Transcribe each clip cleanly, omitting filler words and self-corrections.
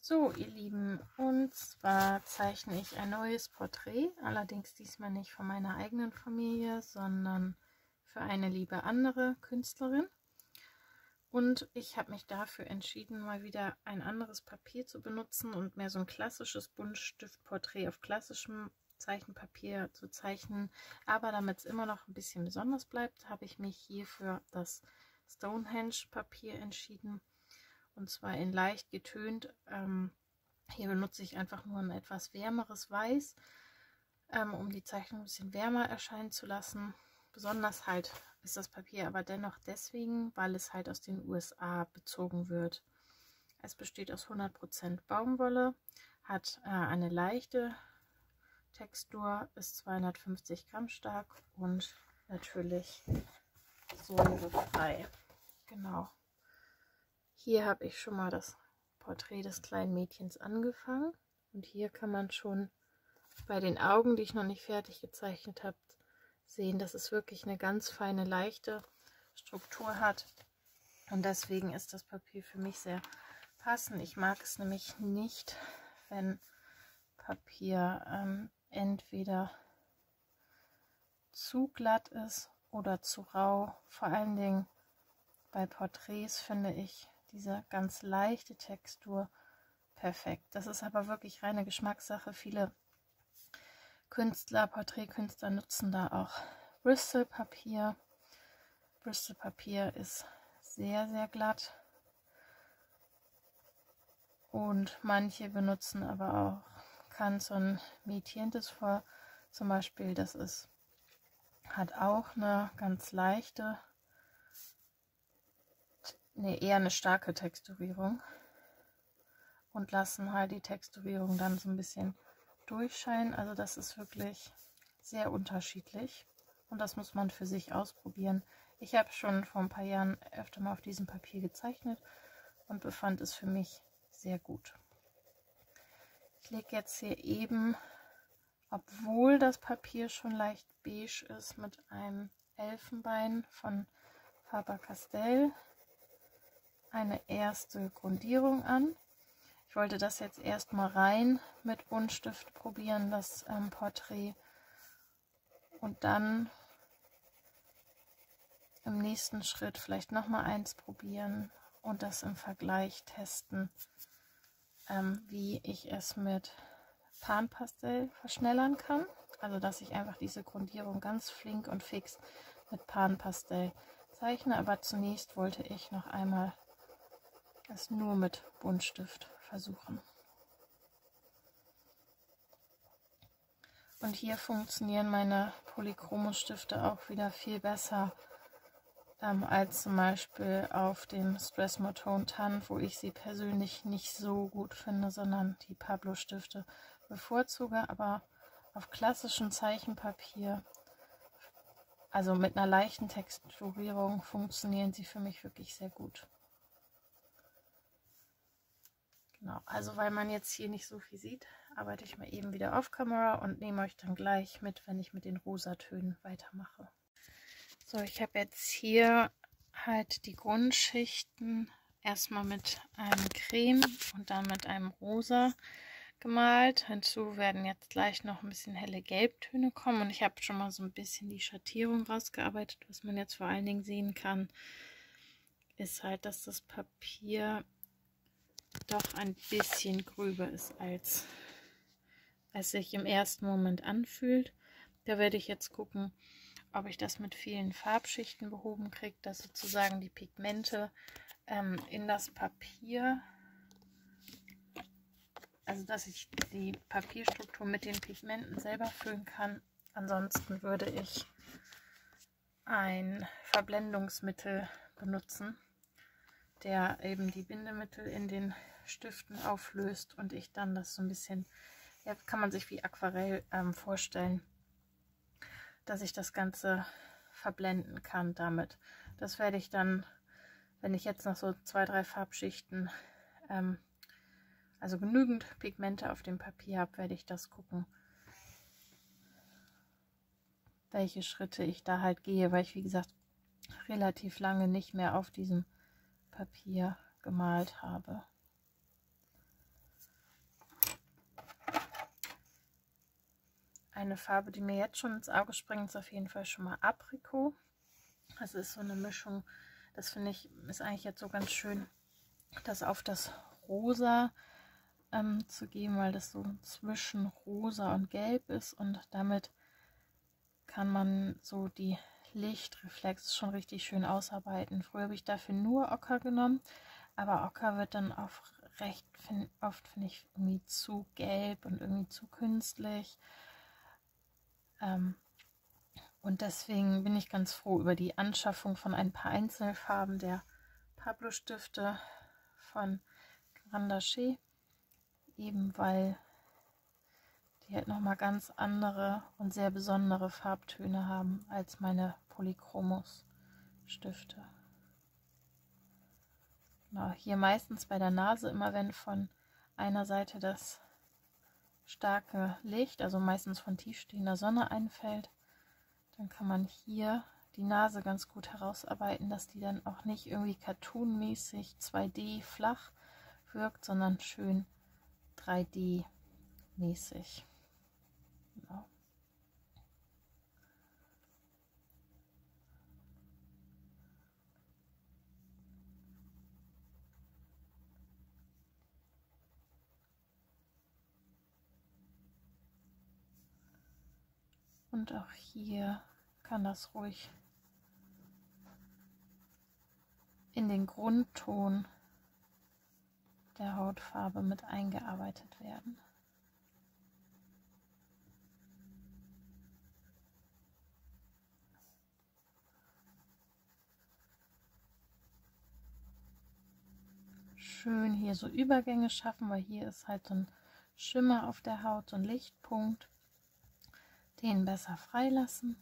So, ihr Lieben, und zwar zeichne ich ein neues Porträt, allerdings diesmal nicht von meiner eigenen Familie, sondern für eine liebe andere Künstlerin. Und ich habe mich dafür entschieden, mal wieder ein anderes Papier zu benutzen und mehr so ein klassisches Buntstiftporträt auf klassischem Zeichenpapier zu zeichnen. Aber damit es immer noch ein bisschen besonders bleibt, habe ich mich hier für das Stonehenge-Papier entschieden. Und zwar in leicht getönt. Hier benutze ich einfach nur ein etwas wärmeres Weiß, um die Zeichnung ein bisschen wärmer erscheinen zu lassen. Besonders halt ist das Papier aber dennoch deswegen, weil es halt aus den USA bezogen wird. Es besteht aus 100% Baumwolle, hat eine leichte Textur, ist 250 Gramm stark und natürlich säurefrei. Genau. Hier habe ich schon mal das Porträt des kleinen Mädchens angefangen. Und hier kann man schon bei den Augen, die ich noch nicht fertig gezeichnet habe, sehen, dass es wirklich eine ganz feine, leichte Struktur hat. Und deswegen ist das Papier für mich sehr passend. Ich mag es nämlich nicht, wenn Papier entweder zu glatt ist oder zu rau. Vor allen Dingen bei Porträts finde ich diese ganz leichte Textur perfekt. Das ist aber wirklich reine Geschmackssache. Viele Künstler, Porträtkünstler nutzen da auch Bristol-Papier. Bristol-Papier ist sehr, sehr glatt. Und manche benutzen aber auch Canson Métientes vor. Zum Beispiel, hat auch eine ganz leichte, eher eine starke Texturierung und lassen halt die Texturierung dann so ein bisschen durchscheinen. Also das ist wirklich sehr unterschiedlich und das muss man für sich ausprobieren. Ich habe schon vor ein paar Jahren öfter mal auf diesem Papier gezeichnet und befand es für mich sehr gut. Ich lege jetzt hier eben, obwohl das Papier schon leicht beige ist, mit einem Elfenbein von Faber-Castell eine erste Grundierung an. Ich wollte das jetzt erstmal rein mit Buntstift probieren, das Porträt, und dann im nächsten Schritt vielleicht nochmal eins probieren und das im Vergleich testen, wie ich es mit Panpastell verschnellern kann. Also dass ich einfach diese Grundierung ganz flink und fix mit Panpastell zeichne. Aber zunächst wollte ich noch einmal es nur mit Buntstift versuchen. Und hier funktionieren meine Polychromos-Stifte auch wieder viel besser als zum Beispiel auf dem Stress Moton Tan, wo ich sie persönlich nicht so gut finde, sondern die Pablo-Stifte bevorzuge. Aber auf klassischem Zeichenpapier, also mit einer leichten Texturierung, funktionieren sie für mich wirklich sehr gut. Genau, also weil man jetzt hier nicht so viel sieht, arbeite ich mal eben wieder auf Kamera und nehme euch dann gleich mit, wenn ich mit den Rosatönen weitermache. So, ich habe jetzt hier halt die Grundschichten erstmal mit einem Creme und dann mit einem Rosa gemalt. Hinzu werden jetzt gleich noch ein bisschen helle Gelbtöne kommen und ich habe schon mal so ein bisschen die Schattierung rausgearbeitet. Was man jetzt vor allen Dingen sehen kann, ist halt, dass das Papier doch ein bisschen gröber ist, als sich im ersten Moment anfühlt. Da werde ich jetzt gucken, ob ich das mit vielen Farbschichten behoben kriege, dass sozusagen die Pigmente in das Papier, also dass ich die Papierstruktur mit den Pigmenten selber füllen kann. Ansonsten würde ich ein Verblendungsmittel benutzen, der eben die Bindemittel in den Stiften auflöst und ich dann das so ein bisschen, ja, kann man sich wie Aquarell vorstellen, dass ich das Ganze verblenden kann damit. Das werde ich dann, wenn ich jetzt noch so 2-3 Farbschichten, also genügend Pigmente auf dem Papier habe, werde ich das gucken, welche Schritte ich da halt gehe, weil ich, wie gesagt, relativ lange nicht mehr auf diesem Papier gemalt habe. eine Farbe, die mir jetzt schon ins Auge springt, ist auf jeden Fall schon mal Aprikot. Das ist so eine Mischung, das finde ich, ist eigentlich jetzt so ganz schön, das auf das Rosa zu geben, weil das so zwischen Rosa und Gelb ist und damit kann man so die Lichtreflexe schon richtig schön ausarbeiten. Früher habe ich dafür nur Ocker genommen, aber Ocker wird dann auch recht oft, finde ich, irgendwie zu gelb und irgendwie zu künstlich. Und deswegen bin ich ganz froh über die Anschaffung von ein paar Einzelfarben der Pablo Stifte von Grand Daché, eben weil die halt nochmal ganz andere und sehr besondere Farbtöne haben als meine Polychromos Stifte. Genau, hier meistens bei der Nase, immer wenn von einer Seite das starke Licht, also meistens von tiefstehender Sonne einfällt, dann kann man hier die Nase ganz gut herausarbeiten, dass die dann auch nicht irgendwie cartoonmäßig 2D flach wirkt, sondern schön 3D mäßig. Genau. Und auch hier kann das ruhig in den Grundton der Hautfarbe mit eingearbeitet werden. Schön hier so Übergänge schaffen, weil hier ist halt so ein Schimmer auf der Haut, so ein Lichtpunkt. Den besser freilassen.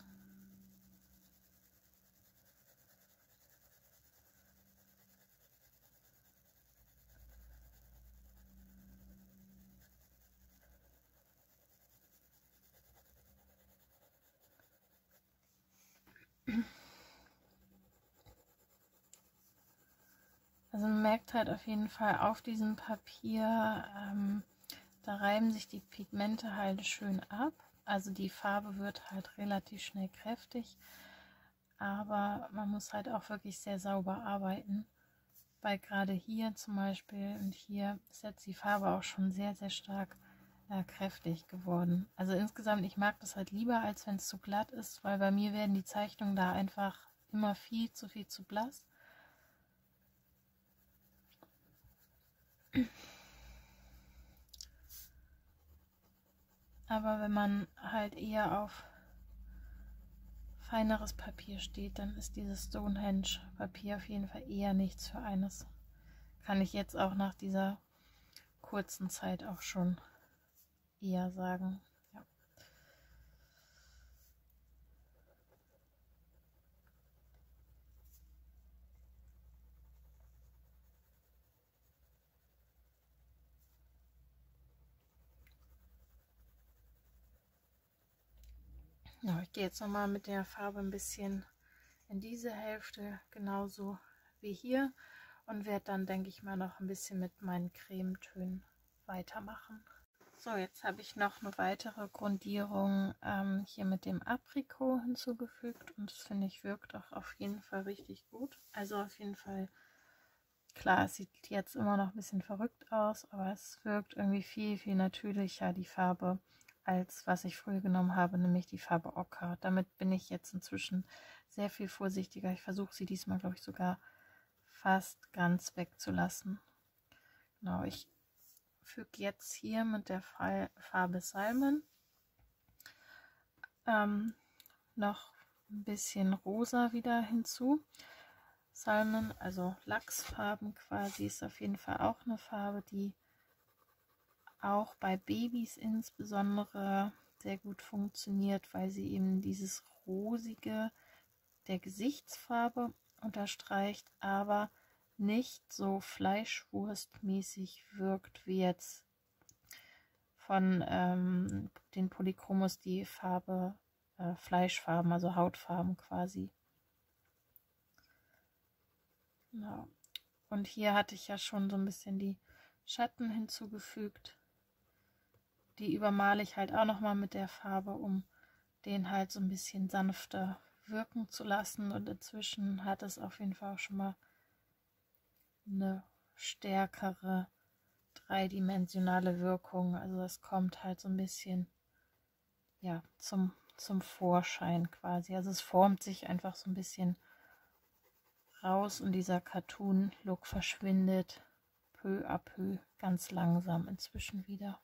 Also man merkt halt auf jeden Fall auf diesem Papier, da reiben sich die Pigmente halt schön ab. Also die Farbe wird halt relativ schnell kräftig, aber man muss halt auch wirklich sehr sauber arbeiten. Weil gerade hier zum Beispiel und hier ist jetzt die Farbe auch schon sehr, sehr stark kräftig geworden. Also insgesamt, ich mag das halt lieber, als wenn es zu glatt ist, weil bei mir werden die Zeichnungen da einfach immer viel zu blass. Aber wenn man halt eher auf feineres Papier steht, dann ist dieses Stonehenge-Papier auf jeden Fall eher nichts für eines. Kann ich jetzt auch nach dieser kurzen Zeit auch schon eher sagen. Ja. Ja, ich gehe jetzt nochmal mit der Farbe ein bisschen in diese Hälfte, genauso wie hier, und werde dann, denke ich mal, noch ein bisschen mit meinen Cremetönen weitermachen. So, jetzt habe ich noch eine weitere Grundierung hier mit dem Aprikot hinzugefügt und das finde ich wirkt auch auf jeden Fall richtig gut. Also auf jeden Fall, klar, es sieht jetzt immer noch ein bisschen verrückt aus, aber es wirkt irgendwie viel, viel natürlicher, die Farbe, als was ich früher genommen habe, nämlich die Farbe Ocker. Damit bin ich jetzt inzwischen sehr viel vorsichtiger. Ich versuche sie diesmal, glaube ich, sogar fast ganz wegzulassen. Genau, ich füge jetzt hier mit der Farbe Salmon noch ein bisschen rosa wieder hinzu. Salmon, also Lachsfarben quasi, ist auf jeden Fall auch eine Farbe, die auch bei Babys insbesondere sehr gut funktioniert, weil sie eben dieses Rosige der Gesichtsfarbe unterstreicht, aber nicht so fleischwurstmäßig wirkt wie jetzt von den Polychromos die Farbe Fleischfarben, also Hautfarben quasi. Ja. Und hier hatte ich ja schon so ein bisschen die Schatten hinzugefügt. Die übermale ich halt auch nochmal mit der Farbe, um den halt so ein bisschen sanfter wirken zu lassen. Und inzwischen hat es auf jeden Fall auch schon mal eine stärkere dreidimensionale Wirkung. Also es kommt halt so ein bisschen ja zum Vorschein quasi. Also es formt sich einfach so ein bisschen raus und dieser Cartoon-Look verschwindet peu à peu ganz langsam inzwischen wieder.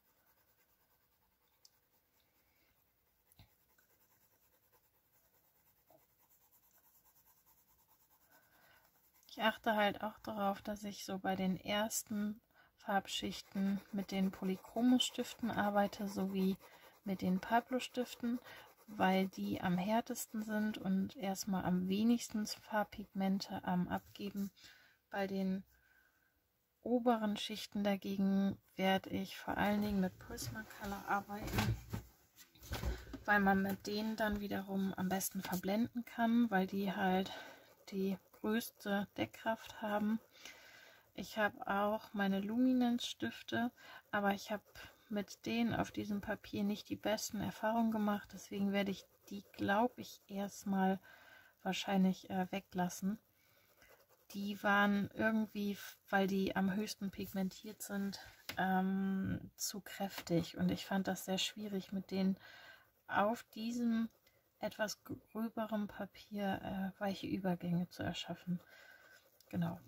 Ich achte halt auch darauf, dass ich so bei den ersten Farbschichten mit den Polychromos-Stiften arbeite, sowie mit den Pablo-Stiften, weil die am härtesten sind und erstmal am wenigsten Farbpigmente am Abgeben. Bei den oberen Schichten dagegen werde ich vor allen Dingen mit Prismacolor arbeiten, weil man mit denen dann wiederum am besten verblenden kann, weil die halt die größte Deckkraft haben. Ich habe auch meine Luminance-Stifte, aber ich habe mit denen auf diesem Papier nicht die besten Erfahrungen gemacht. Deswegen werde ich die, glaube ich, erstmal wahrscheinlich weglassen. Die waren irgendwie, weil die am höchsten pigmentiert sind, zu kräftig. Und ich fand das sehr schwierig, mit denen auf diesem etwas gröberem Papier weiche Übergänge zu erschaffen. Genau.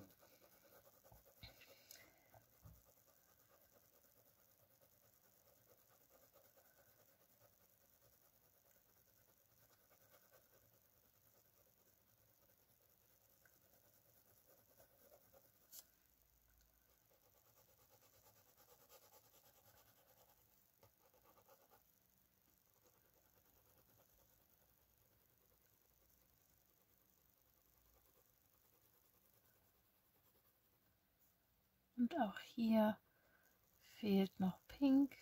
Und auch hier fehlt noch Pink.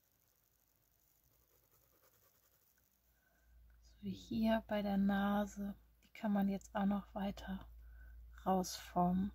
So wie hier bei der Nase. Die kann man jetzt auch noch weiter rausformen.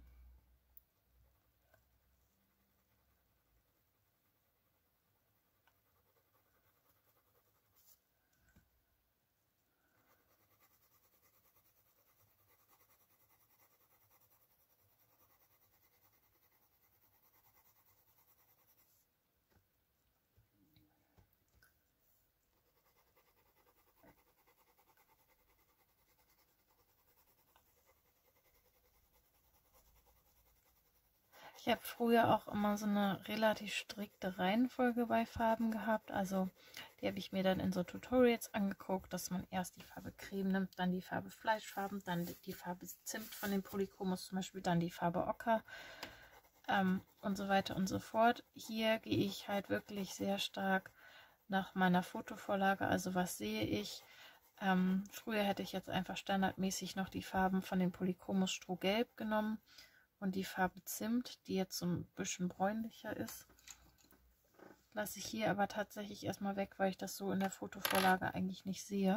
Ich habe früher auch immer so eine relativ strikte Reihenfolge bei Farben gehabt. Also die habe ich mir dann in so Tutorials angeguckt, dass man erst die Farbe Creme nimmt, dann die Farbe Fleischfarben, dann die Farbe Zimt von den Polychromos zum Beispiel, dann die Farbe Ocker und so weiter und so fort. Hier gehe ich halt wirklich sehr stark nach meiner Fotovorlage. Also was sehe ich? Früher hätte ich jetzt einfach standardmäßig noch die Farben von den Polychromos Strohgelb genommen. Und die Farbe Zimt, die jetzt so ein bisschen bräunlicher ist, lasse ich hier aber tatsächlich erstmal weg, weil ich das so in der Fotovorlage eigentlich nicht sehe.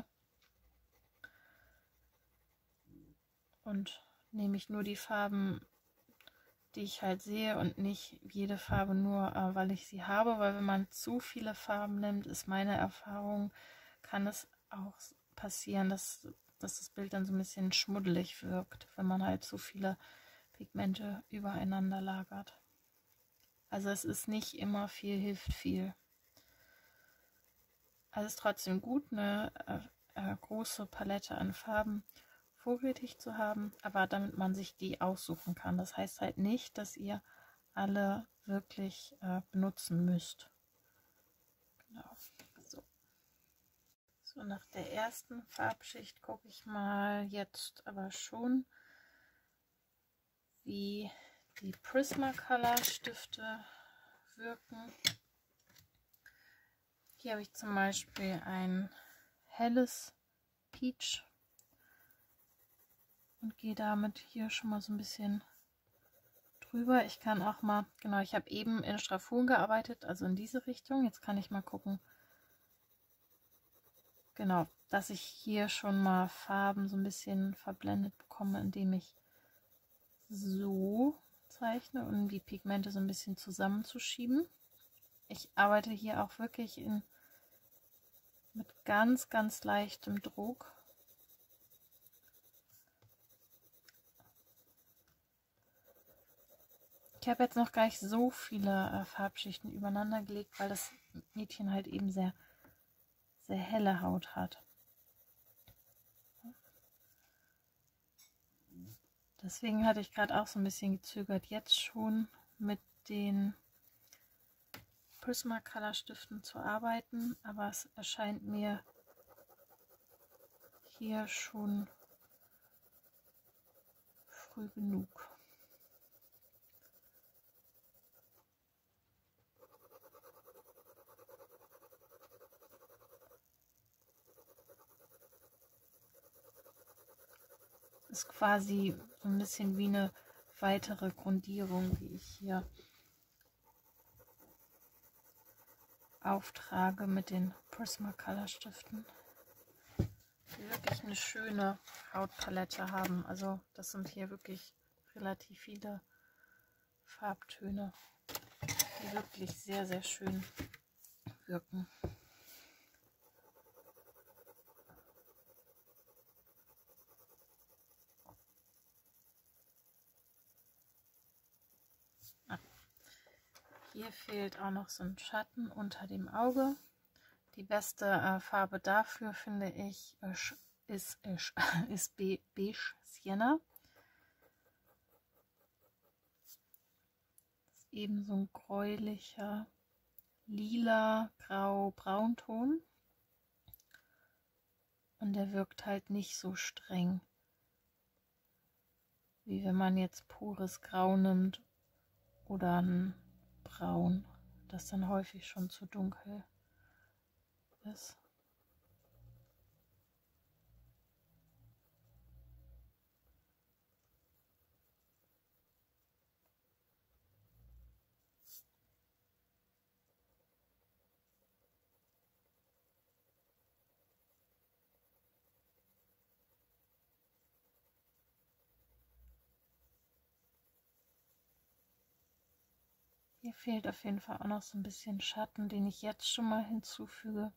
Und nehme ich nur die Farben, die ich halt sehe und nicht jede Farbe nur, weil ich sie habe. Weil wenn man zu viele Farben nimmt, ist meine Erfahrung, kann es auch passieren, dass das Bild dann so ein bisschen schmuddelig wirkt, wenn man halt zu viele Pigmente übereinander lagert. Also es ist nicht immer viel hilft viel. Also es ist trotzdem gut, eine große Palette an Farben vorrätig zu haben, aber damit man sich die aussuchen kann. Das heißt halt nicht, dass ihr alle wirklich benutzen müsst. Genau. So, nach der ersten Farbschicht gucke ich mal jetzt aber schon, wie die Prismacolor Stifte wirken. Hier habe ich zum Beispiel ein helles Peach und gehe damit hier schon mal so ein bisschen drüber. Ich kann auch mal, genau, ich habe eben in Straffuren gearbeitet, also in diese Richtung. Jetzt kann ich mal gucken, genau, dass ich hier schon mal Farben so ein bisschen verblendet bekomme, indem ich so zeichne, um die Pigmente so ein bisschen zusammenzuschieben. Ich arbeite hier auch wirklich mit ganz, ganz leichtem Druck. Ich habe jetzt noch gar nicht so viele Farbschichten übereinander gelegt, weil das Mädchen halt eben sehr, sehr helle Haut hat. Deswegen hatte ich gerade auch so ein bisschen gezögert, jetzt schon mit den Prismacolor Stiften zu arbeiten, aber es erscheint mir hier schon früh genug. Ist quasi so ein bisschen wie eine weitere Grundierung, die ich hier auftrage mit den Prismacolor Stiften, die wirklich eine schöne Hautpalette haben. Also das sind hier wirklich relativ viele Farbtöne, die wirklich sehr, sehr schön wirken. Hier fehlt auch noch so ein Schatten unter dem Auge. Die beste Farbe dafür, finde ich, ist Beige Sienna. Das ist eben so ein gräulicher, lila, grau, Braunton. Und der wirkt halt nicht so streng, wie wenn man jetzt pures Grau nimmt oder ein Braun, das dann häufig schon zu dunkel ist. Hier fehlt auf jeden Fall auch noch so ein bisschen Schatten, den ich jetzt schon mal hinzufüge,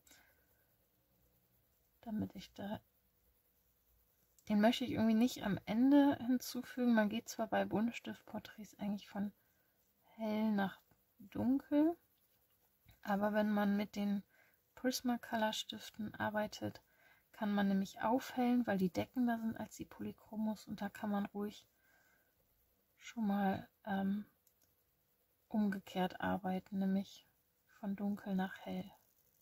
damit ich da... Den möchte ich irgendwie nicht am Ende hinzufügen. Man geht zwar bei Buntstiftporträts eigentlich von hell nach dunkel, aber wenn man mit den Prismacolor Stiften arbeitet, kann man nämlich aufhellen, weil die deckender sind als die Polychromos, und da kann man ruhig schon mal umgekehrt arbeiten, nämlich von dunkel nach hell.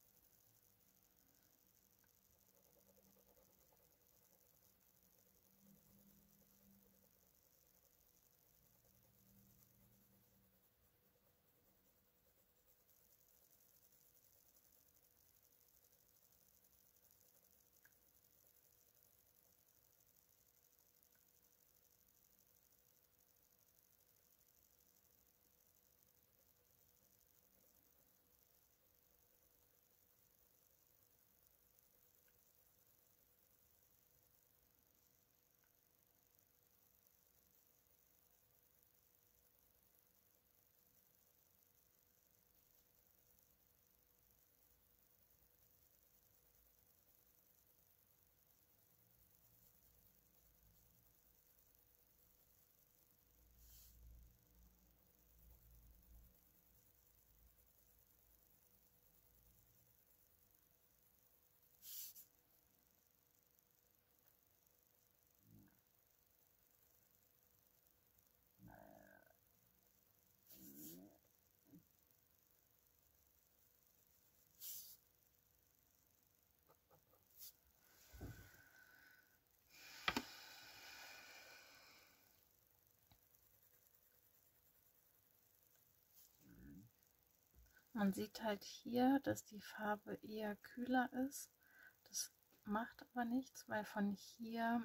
Man sieht halt hier, dass die Farbe eher kühler ist. Das macht aber nichts, weil von hier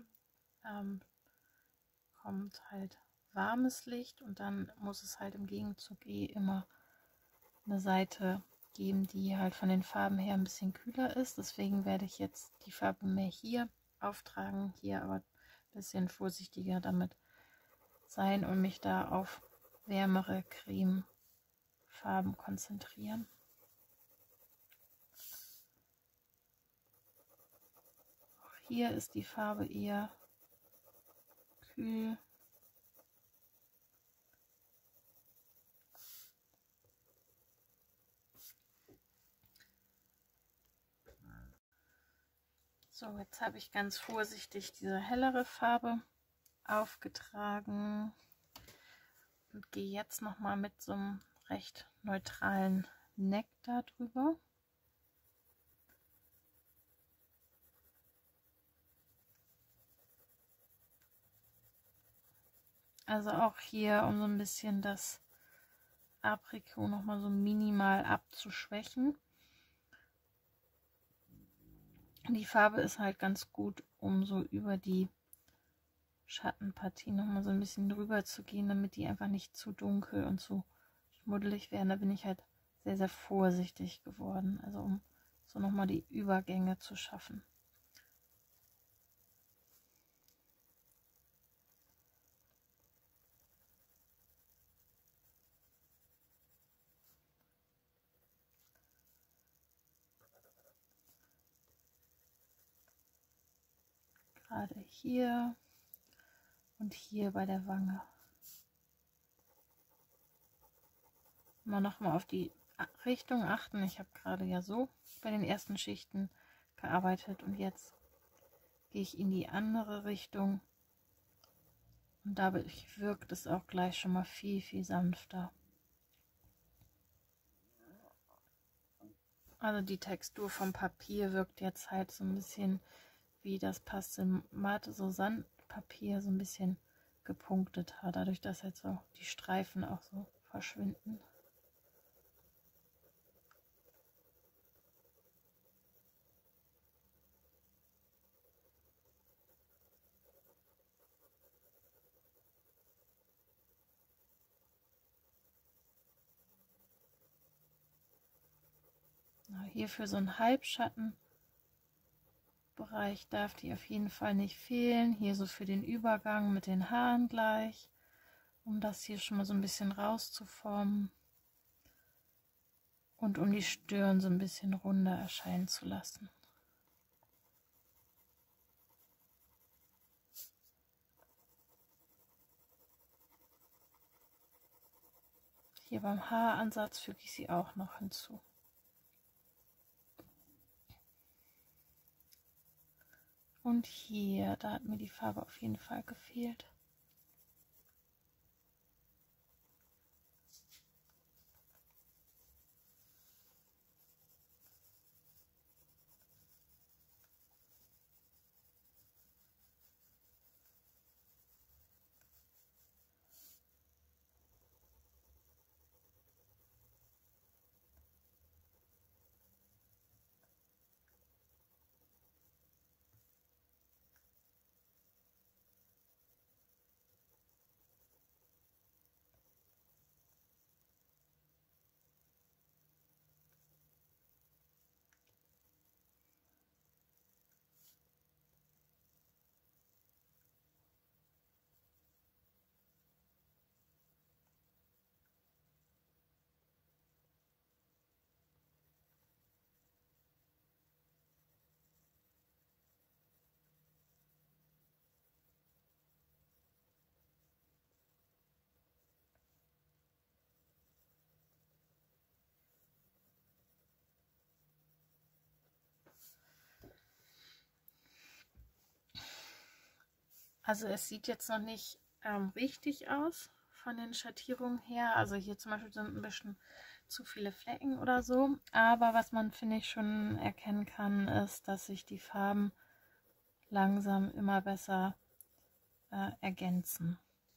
kommt halt warmes Licht, und dann muss es halt im Gegenzug immer eine Seite geben, die halt von den Farben her ein bisschen kühler ist. Deswegen werde ich jetzt die Farbe mehr hier auftragen, hier aber ein bisschen vorsichtiger damit sein und mich da auf wärmere Cremefarben Farben konzentrieren. Auch hier ist die Farbe eher kühl. So, jetzt habe ich ganz vorsichtig diese hellere Farbe aufgetragen und gehe jetzt noch mal mit so einem recht neutralen Nektar drüber. Also auch hier, um so ein bisschen das Aprikot noch mal so minimal abzuschwächen. Die Farbe ist halt ganz gut, um so über die Schattenpartie noch mal so ein bisschen drüber zu gehen, damit die einfach nicht zu dunkel und zu schmuddelig werden. Da bin ich halt sehr, sehr vorsichtig geworden, also um so noch mal die Übergänge zu schaffen. Gerade hier und hier bei der Wange. Mal nochmal auf die Richtung achten. Ich habe gerade ja so bei den ersten Schichten gearbeitet und jetzt gehe ich in die andere Richtung und dadurch wirkt es auch gleich schon mal viel, viel sanfter. Also die Textur vom Papier wirkt jetzt halt so ein bisschen wie das Pastelmate, so Sandpapier, so ein bisschen gepunktet hat, dadurch, dass jetzt so die Streifen auch so verschwinden. Hier für so einen Halbschattenbereich darf die auf jeden Fall nicht fehlen. Hier so für den Übergang mit den Haaren gleich, um das hier schon mal so ein bisschen rauszuformen und um die Stirn so ein bisschen runder erscheinen zu lassen. Hier beim Haaransatz füge ich sie auch noch hinzu. Und hier, da hat mir die Farbe auf jeden Fall gefehlt. Also es sieht jetzt noch nicht richtig aus von den Schattierungen her. Also hier zum Beispiel sind ein bisschen zu viele Flecken oder so. Aber was man, finde ich, schon erkennen kann, ist, dass sich die Farben langsam immer besser ergänzen.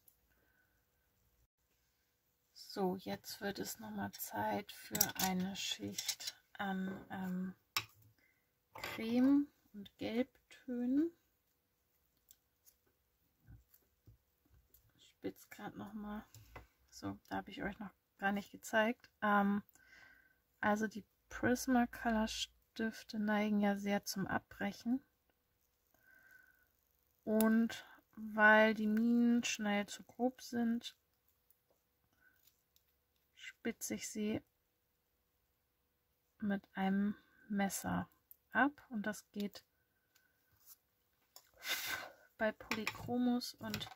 So, jetzt wird es nochmal Zeit für eine Schicht an Creme und Gelbtönen. Ich spitze gerade nochmal. So, da habe ich euch noch gar nicht gezeigt. Also die Prismacolor Stifte neigen ja sehr zum Abbrechen. Und weil die Minen schnell zu grob sind, spitze ich sie mit einem Messer ab und das geht bei Polychromos und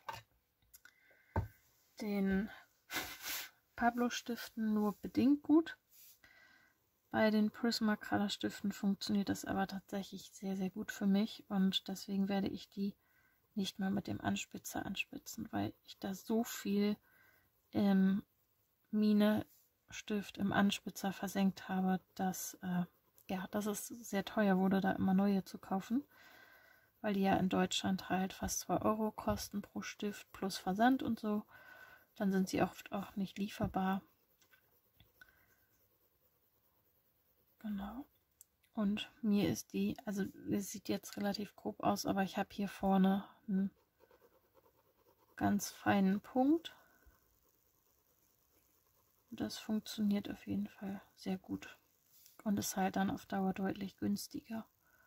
den Pablo-Stiften nur bedingt gut. Bei den Prismacolor Stiften funktioniert das aber tatsächlich sehr, sehr gut für mich und deswegen werde ich die nicht mal mit dem Anspitzer anspitzen, weil ich da so viel im Mine-Stift im Anspitzer versenkt habe, dass ja, dass es sehr teuer wurde, da immer neue zu kaufen, weil die ja in Deutschland halt fast 2 Euro kosten pro Stift plus Versand und so. Dann sind sie oft auch nicht lieferbar. Genau. Und mir ist die, also es sieht jetzt relativ grob aus, aber ich habe hier vorne einen ganz feinen Punkt. Das funktioniert auf jeden Fall sehr gut und ist halt dann auf Dauer deutlich günstiger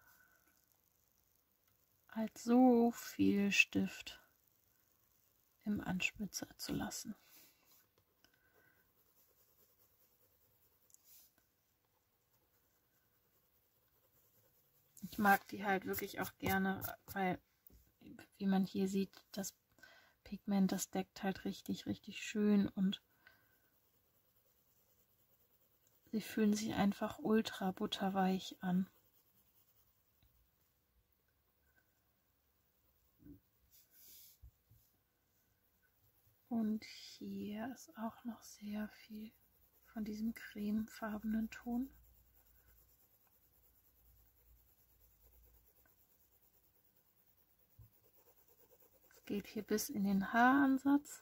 als so viel Stift im Anspitzer zu lassen. Ich mag die halt wirklich auch gerne, weil, wie man hier sieht, das Pigment, das deckt halt richtig, richtig schön und sie fühlen sich einfach ultra butterweich an. Und hier ist auch noch sehr viel von diesem cremefarbenen Ton. Es geht hier bis in den Haaransatz.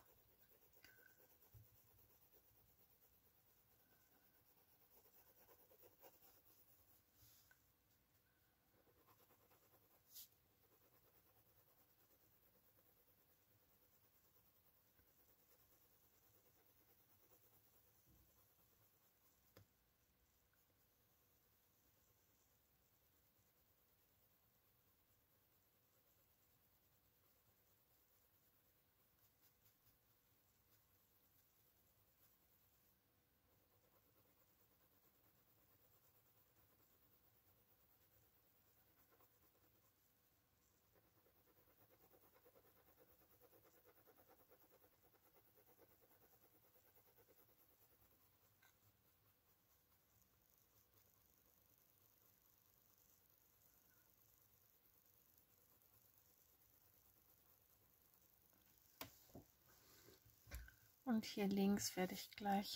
Und hier links werde ich gleich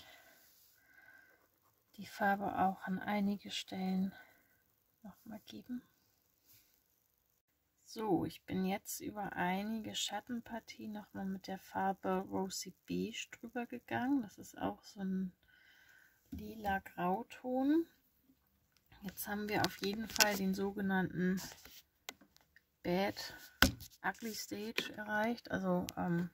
die Farbe auch an einige Stellen nochmal geben. So, ich bin jetzt über einige Schattenpartien nochmal mit der Farbe Rosy Beige drüber gegangen. Das ist auch so ein lila Grauton. Jetzt haben wir auf jeden Fall den sogenannten Bad Ugly Stage erreicht. Also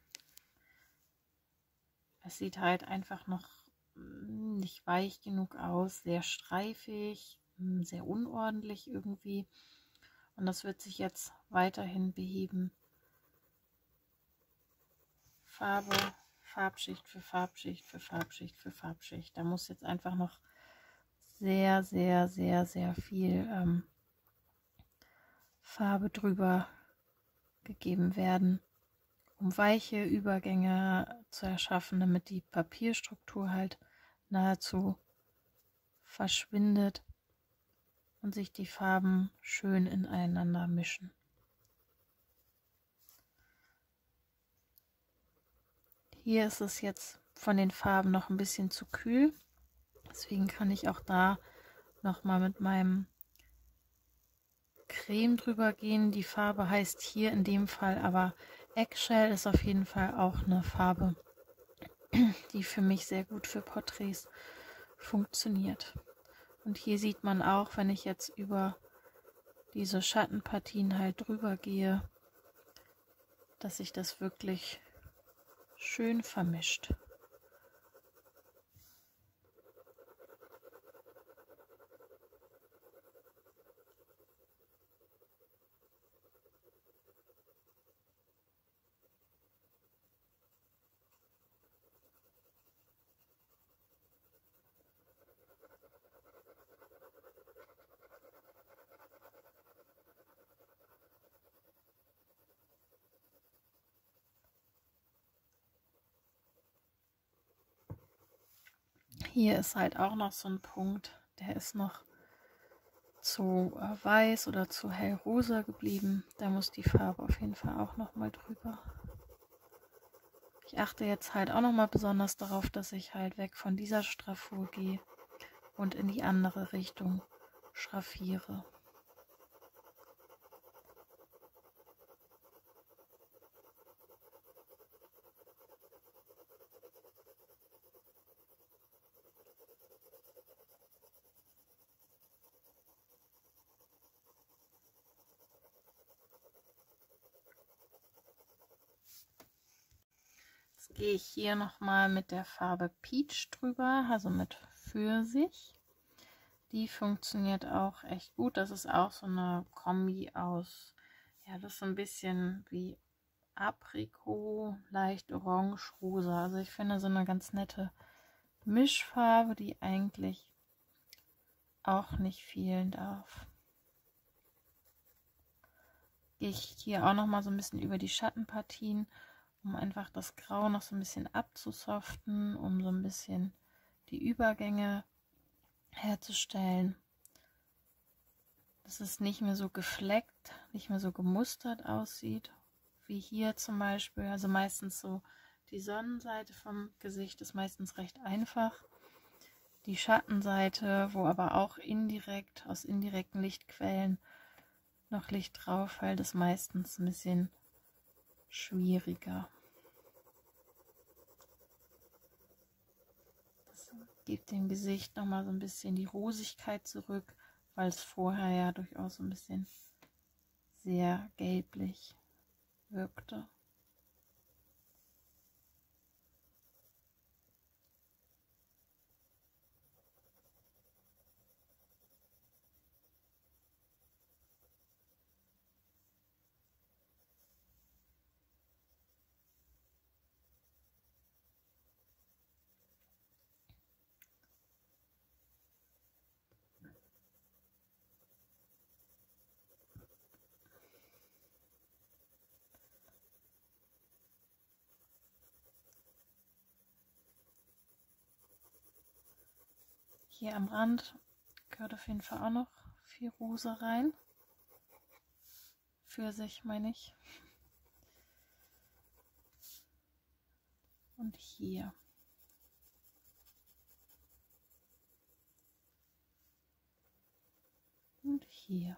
es sieht halt einfach noch nicht weich genug aus, sehr streifig, sehr unordentlich irgendwie. Und das wird sich jetzt weiterhin beheben. Farbe, Farbschicht für Farbschicht für Farbschicht für Farbschicht. Da muss jetzt einfach noch sehr, sehr, sehr, sehr viel Farbe drüber gegeben werden, um weiche Übergänge zu erschaffen, damit die Papierstruktur halt nahezu verschwindet und sich die Farben schön ineinander mischen. Hier ist es jetzt von den Farben noch ein bisschen zu kühl, deswegen kann ich auch da nochmal mit meinem Creme drüber gehen. Die Farbe heißt hier in dem Fall aber Eggshell, ist auf jeden Fall auch eine Farbe, die für mich sehr gut für Porträts funktioniert. Und hier sieht man auch, wenn ich jetzt über diese Schattenpartien halt drüber gehe, dass sich das wirklich schön vermischt. Hier ist halt auch noch so ein Punkt, der ist noch zu weiß oder zu hellrosa geblieben. Da muss die Farbe auf jeden Fall auch noch mal drüber. Ich achte jetzt halt auch noch mal besonders darauf, dass ich halt weg von dieser Schraffur gehe und in die andere Richtung schraffiere. Jetzt gehe ich hier nochmal mit der Farbe Peach drüber, also mit Pfirsich. Die funktioniert auch echt gut. Das ist auch so eine Kombi aus, ja, das ist so ein bisschen wie Aprikot, leicht orange-rosa. Also ich finde so eine ganz nette Mischfarbe, die eigentlich auch nicht fehlen darf. Gehe ich hier auch nochmal so ein bisschen über die Schattenpartien, um einfach das Grau noch so ein bisschen abzusoften, um so ein bisschen die Übergänge herzustellen, dass es nicht mehr so gefleckt, nicht mehr so gemustert aussieht, wie hier zum Beispiel. Also meistens so die Sonnenseite vom Gesicht ist meistens recht einfach. Die Schattenseite, wo aber auch indirekt aus indirekten Lichtquellen noch Licht drauf fällt, ist meistens ein bisschen schwieriger. Das gibt dem Gesicht nochmal so ein bisschen die Rosigkeit zurück, weil es vorher ja durchaus so ein bisschen sehr gelblich wirkte. Hier am Rand gehört auf jeden Fall auch noch viel Rosa rein. Pfirsich meine ich. Und hier. Und hier.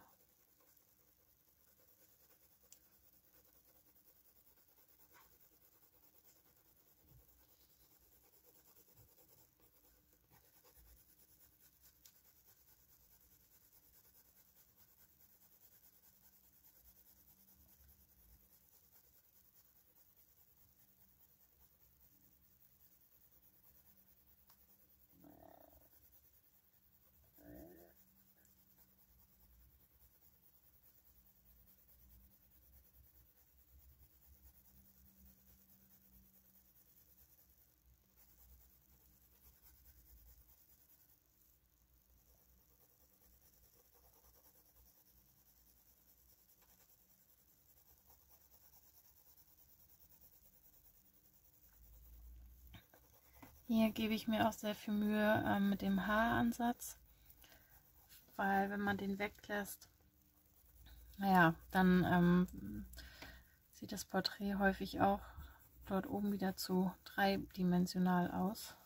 Hier gebe ich mir auch sehr viel Mühe mit dem Haaransatz, weil wenn man den weglässt, naja, dann sieht das Porträt häufig auch dort oben wieder zu dreidimensional aus.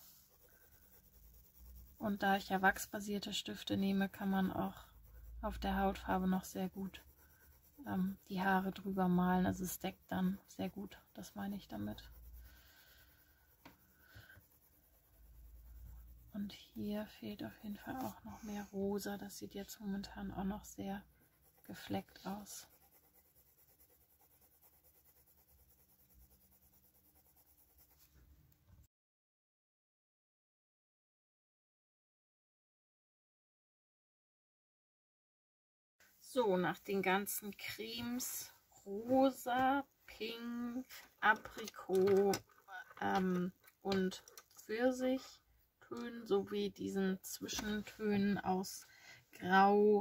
Und da ich ja wachsbasierte Stifte nehme, kann man auch auf der Hautfarbe noch sehr gut die Haare drüber malen. Also es deckt dann sehr gut, das meine ich damit. Und hier fehlt auf jeden Fall auch noch mehr Rosa. Das sieht jetzt momentan auch noch sehr gefleckt aus. So, nach den ganzen Cremes, Rosa, Pink, Aprikot und Pfirsichtönen sowie diesen Zwischentönen aus Grau,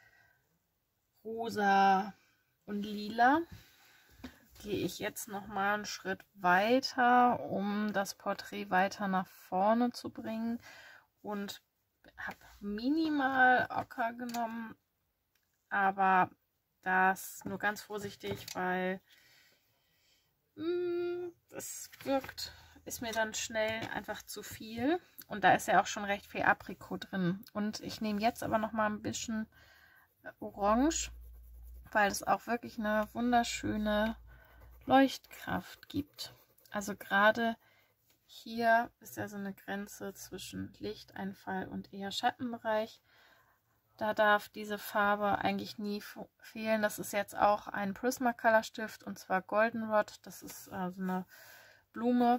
Rosa und Lila, gehe ich jetzt noch mal einen Schritt weiter, um das Porträt weiter nach vorne zu bringen und habe minimal Ocker genommen, aber das nur ganz vorsichtig, weil das ist mir dann schnell einfach zu viel. Und da ist ja auch schon recht viel Aprikot drin. Und ich nehme jetzt aber noch mal ein bisschen Orange, weil es auch wirklich eine wunderschöne Leuchtkraft gibt. Also gerade hier ist ja so eine Grenze zwischen Lichteinfall und eher Schattenbereich. Da darf diese Farbe eigentlich nie fehlen. Das ist jetzt auch ein Prismacolor Stift und zwar Goldenrod. Das ist so eine Blume.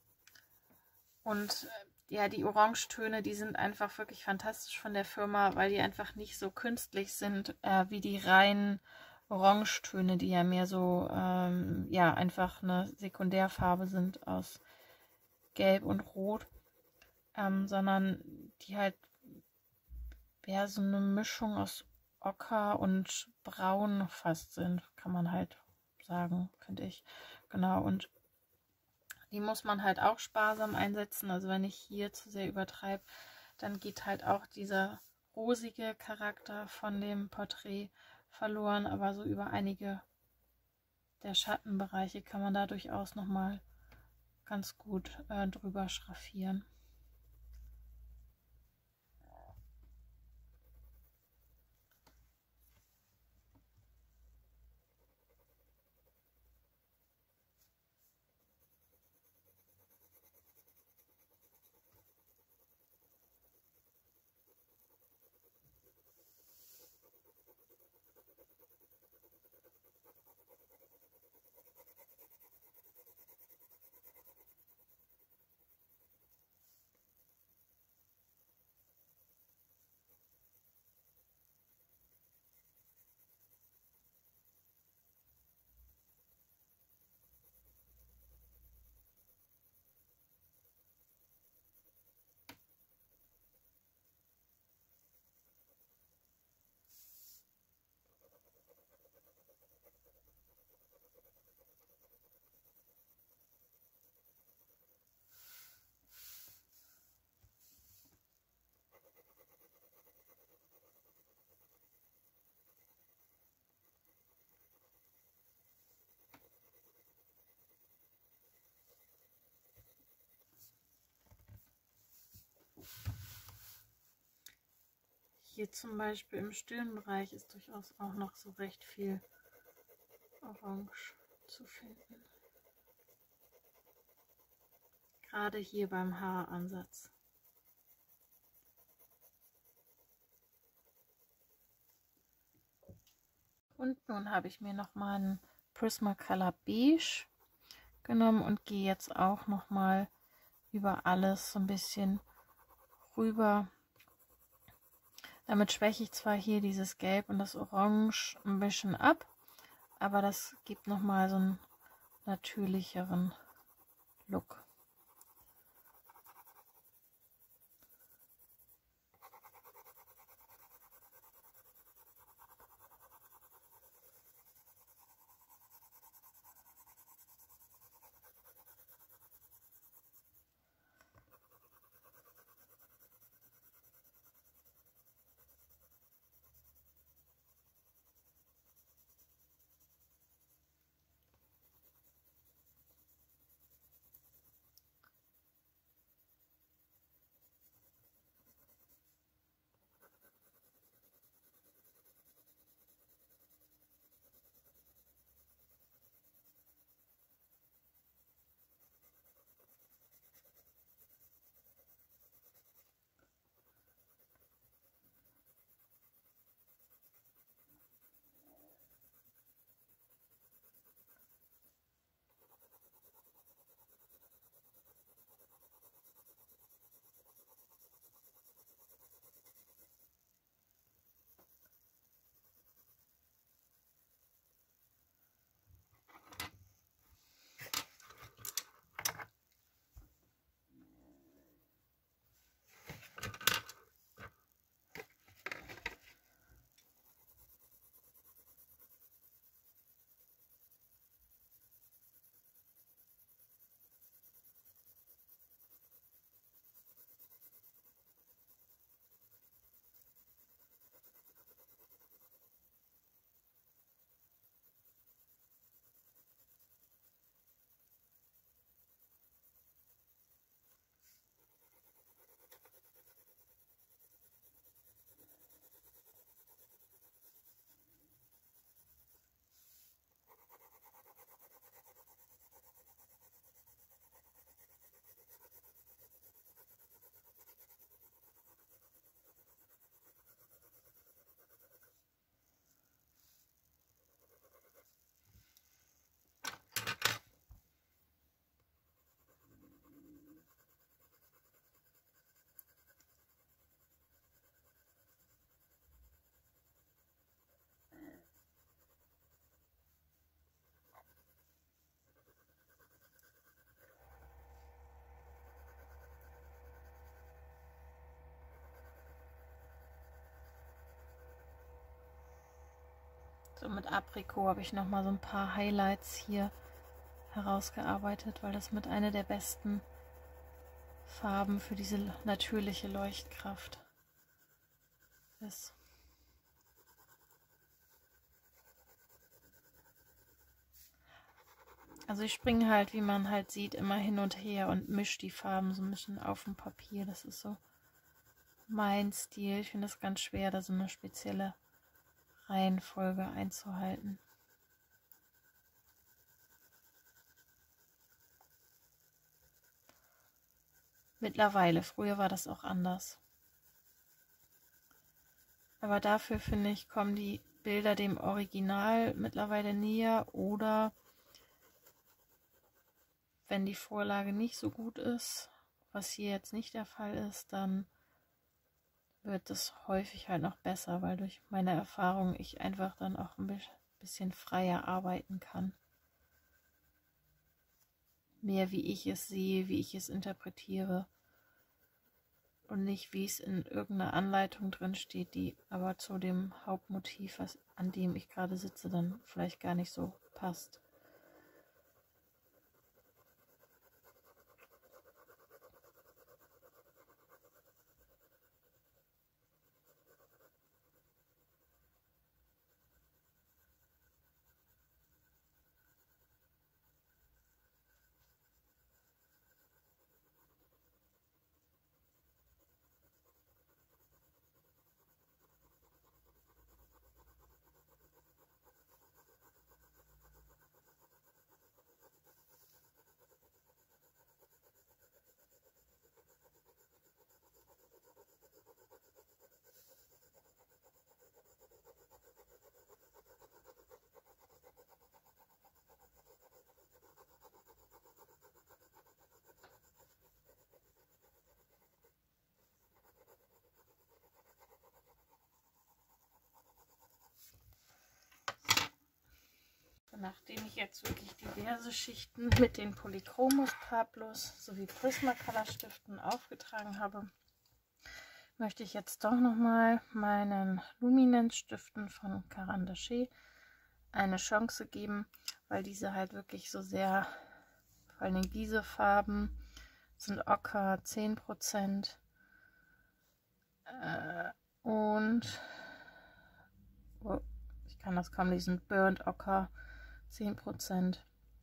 Und ja, die Orangetöne, die sind einfach wirklich fantastisch von der Firma, weil die einfach nicht so künstlich sind wie die reinen Orangetöne, die ja mehr so, ja, einfach eine Sekundärfarbe sind aus Gelb und Rot, sondern die halt ja so eine Mischung aus Ocker und Braun fast sind, kann man halt sagen, finde ich. Genau, und die muss man halt auch sparsam einsetzen. Also wenn ich hier zu sehr übertreibe, dann geht halt auch dieser rosige Charakter von dem Porträt verloren. Aber so über einige der Schattenbereiche kann man da durchaus nochmal ganz gut drüber schraffieren. Hier zum Beispiel im Stirnbereich ist durchaus auch noch so recht viel Orange zu finden. Gerade hier beim Haaransatz. Und nun habe ich mir noch mal einen Prismacolor Beige genommen und gehe jetzt auch noch mal über alles so ein bisschen rüber. Damit schwäche ich zwar hier dieses Gelb und das Orange ein bisschen ab, aber das gibt noch mal so einen natürlicheren Look. So, mit Aprikot habe ich nochmal so ein paar Highlights hier herausgearbeitet, weil das mit einer der besten Farben für diese natürliche Leuchtkraft ist. Also ich springe halt, wie man halt sieht, immer hin und her und mische die Farben so ein bisschen auf dem Papier. Das ist so mein Stil. Ich finde es ganz schwer, da so eine spezielle Reihenfolge einzuhalten. Mittlerweile, früher war das auch anders. Aber dafür finde ich, kommen die Bilder dem Original mittlerweile näher, oder wenn die Vorlage nicht so gut ist, was hier jetzt nicht der Fall ist, dann wird es häufig halt noch besser, weil durch meine Erfahrung ich einfach dann auch ein bisschen freier arbeiten kann. Mehr wie ich es sehe, wie ich es interpretiere und nicht wie es in irgendeiner Anleitung drin steht, die aber zu dem Hauptmotiv, an dem ich gerade sitze, dann vielleicht gar nicht so passt. Nachdem ich jetzt wirklich diverse Schichten mit den Polychromos Pablos sowie Prismacolor Stiften aufgetragen habe, möchte ich jetzt doch nochmal meinen Luminance Stiften von Caran d'Ache eine Chance geben, weil diese halt wirklich so sehr, vor allem diese Farben sind Ocker 10% und ich kann das kaum lesen, Burnt Ocker 10%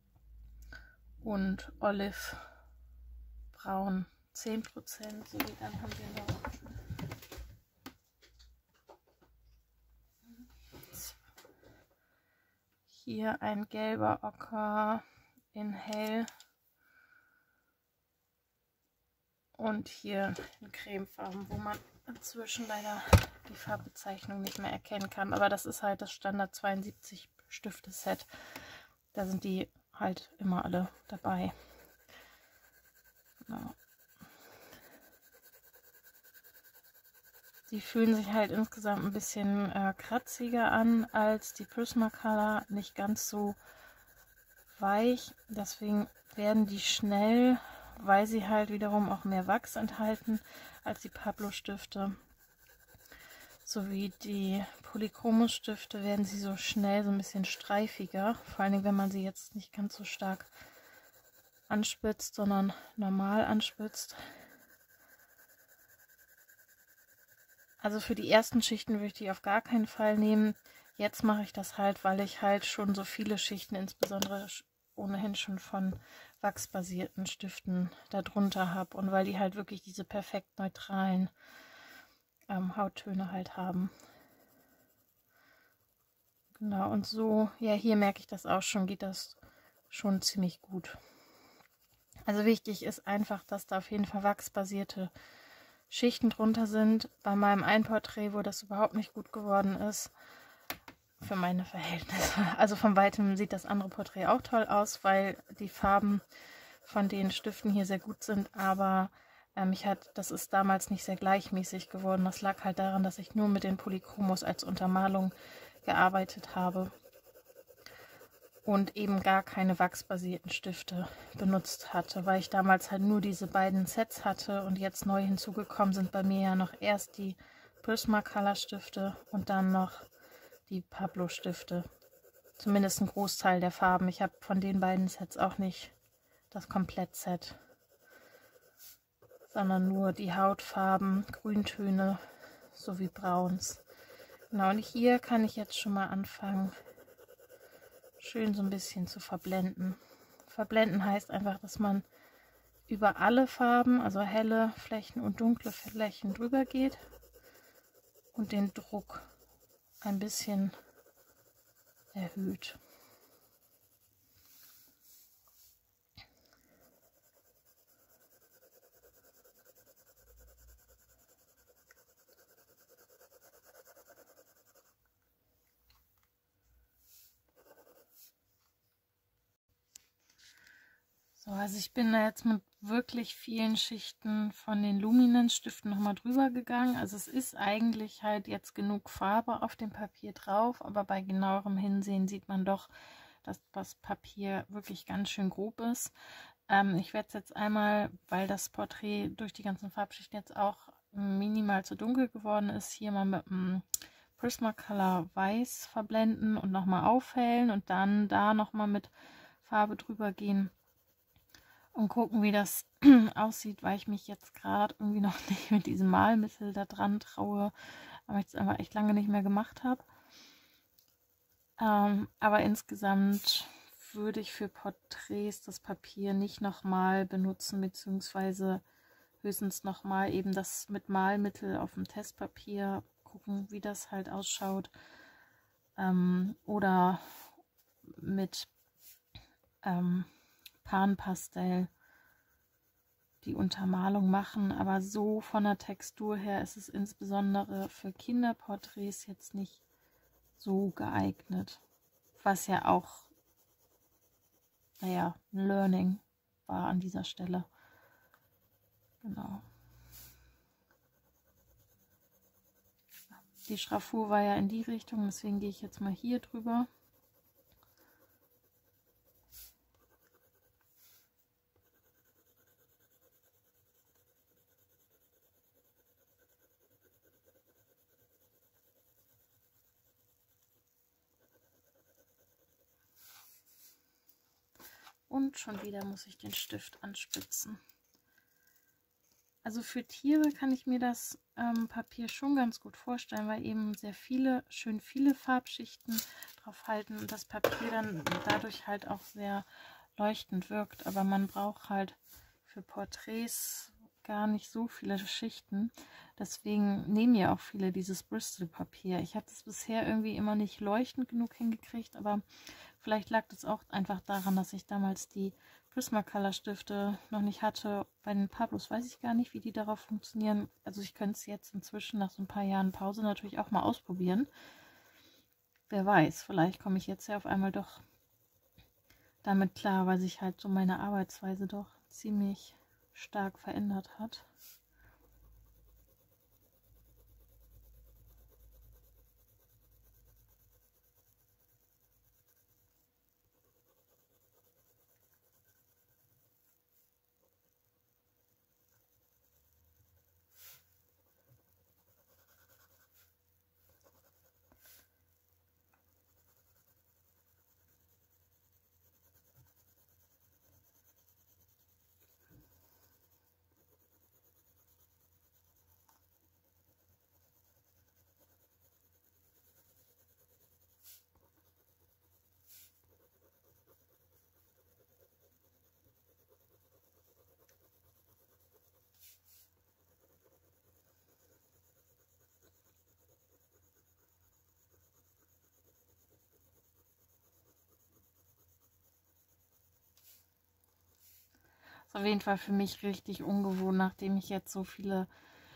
und Olive Braun 10%, sowie dann haben wir noch hier ein gelber Ocker in hell und hier in Cremefarben, wo man inzwischen leider die Farbbezeichnung nicht mehr erkennen kann, aber das ist halt das Standard 72 Stifte Set. Da sind die halt immer alle dabei. Genau. Die fühlen sich halt insgesamt ein bisschen kratziger an als die Prismacolor, nicht ganz so weich. Deswegen werden die schnell, weil sie halt wiederum auch mehr Wachs enthalten als die Pablo Stifte. Sowie die Polychromos Stifte werden sie so schnell so ein bisschen streifiger, vor allen Dingen, wenn man sie jetzt nicht ganz so stark anspitzt, sondern normal anspitzt. Also für die ersten Schichten würde ich die auf gar keinen Fall nehmen. Jetzt mache ich das halt, weil ich halt schon so viele Schichten, insbesondere ohnehin schon von wachsbasierten Stiften darunter habe und weil die halt wirklich diese perfekt neutralen Hauttöne halt haben. Genau, und so, ja, hier merke ich das auch schon, geht das schon ziemlich gut. Also wichtig ist einfach, dass da auf jeden Fall wachsbasierte Schichten drunter sind. Bei meinem Einporträt, wo das überhaupt nicht gut geworden ist, für meine Verhältnisse. Also von weitem sieht das andere Porträt auch toll aus, weil die Farben von den Stiften hier sehr gut sind, aber das ist damals nicht sehr gleichmäßig geworden. Das lag halt daran, dass ich nur mit den Polychromos als Untermalung gearbeitet habe und eben gar keine wachsbasierten Stifte benutzt hatte, weil ich damals halt nur diese beiden Sets hatte und jetzt neu hinzugekommen sind bei mir ja noch erst die Prismacolor Stifte und dann noch die Pablo-Stifte. Zumindest ein Großteil der Farben. Ich habe von den beiden Sets auch nicht das Komplettset, sondern nur die Hautfarben, Grüntöne sowie Brauns. Genau, und hier kann ich jetzt schon mal anfangen, schön so ein bisschen zu verblenden. Verblenden heißt einfach, dass man über alle Farben, also helle Flächen und dunkle Flächen drüber geht und den Druck ein bisschen erhöht. So, also ich bin da jetzt mit wirklich vielen Schichten von den Luminance-Stiften nochmal drüber gegangen. Also es ist eigentlich halt jetzt genug Farbe auf dem Papier drauf, aber bei genauerem Hinsehen sieht man doch, dass das Papier wirklich ganz schön grob ist. Ich werde es jetzt einmal, weil das Porträt durch die ganzen Farbschichten jetzt auch minimal zu dunkel geworden ist, hier mal mit dem Prismacolor Weiß verblenden und nochmal aufhellen und dann da nochmal mit Farbe drüber gehen und gucken, wie das aussieht, weil ich mich jetzt gerade irgendwie noch nicht mit diesem Malmittel da dran traue, aber ich es einfach echt lange nicht mehr gemacht habe. Aber insgesamt würde ich für Porträts das Papier nicht nochmal benutzen, beziehungsweise höchstens nochmal eben das mit Malmittel auf dem Testpapier gucken, wie das halt ausschaut. Oder mit Panpastell die Untermalung machen, aber so von der Textur her ist es insbesondere für Kinderporträts jetzt nicht so geeignet, was ja auch, naja, ein Learning war an dieser Stelle. Genau. Die Schraffur war ja in die Richtung, deswegen gehe ich jetzt mal hier drüber. Und schon wieder muss ich den Stift anspitzen. Also für Tiere kann ich mir das Papier schon ganz gut vorstellen, weil eben sehr viele, schön viele Farbschichten drauf halten und das Papier dann dadurch halt auch sehr leuchtend wirkt. Aber man braucht halt für Porträts gar nicht so viele Schichten. Deswegen nehmen ja auch viele dieses Bristol-Papier. Ich habe das bisher irgendwie immer nicht leuchtend genug hingekriegt, aber vielleicht lag das auch einfach daran, dass ich damals die Prismacolor Stifte noch nicht hatte. Bei den Pablos weiß ich gar nicht, wie die darauf funktionieren. Also ich könnte es jetzt inzwischen nach so ein paar Jahren Pause natürlich auch mal ausprobieren. Wer weiß, vielleicht komme ich jetzt ja auf einmal doch damit klar, weil sich halt so meine Arbeitsweise doch ziemlich stark verändert hat. Ist auf jeden Fall für mich richtig ungewohnt, nachdem ich jetzt so viele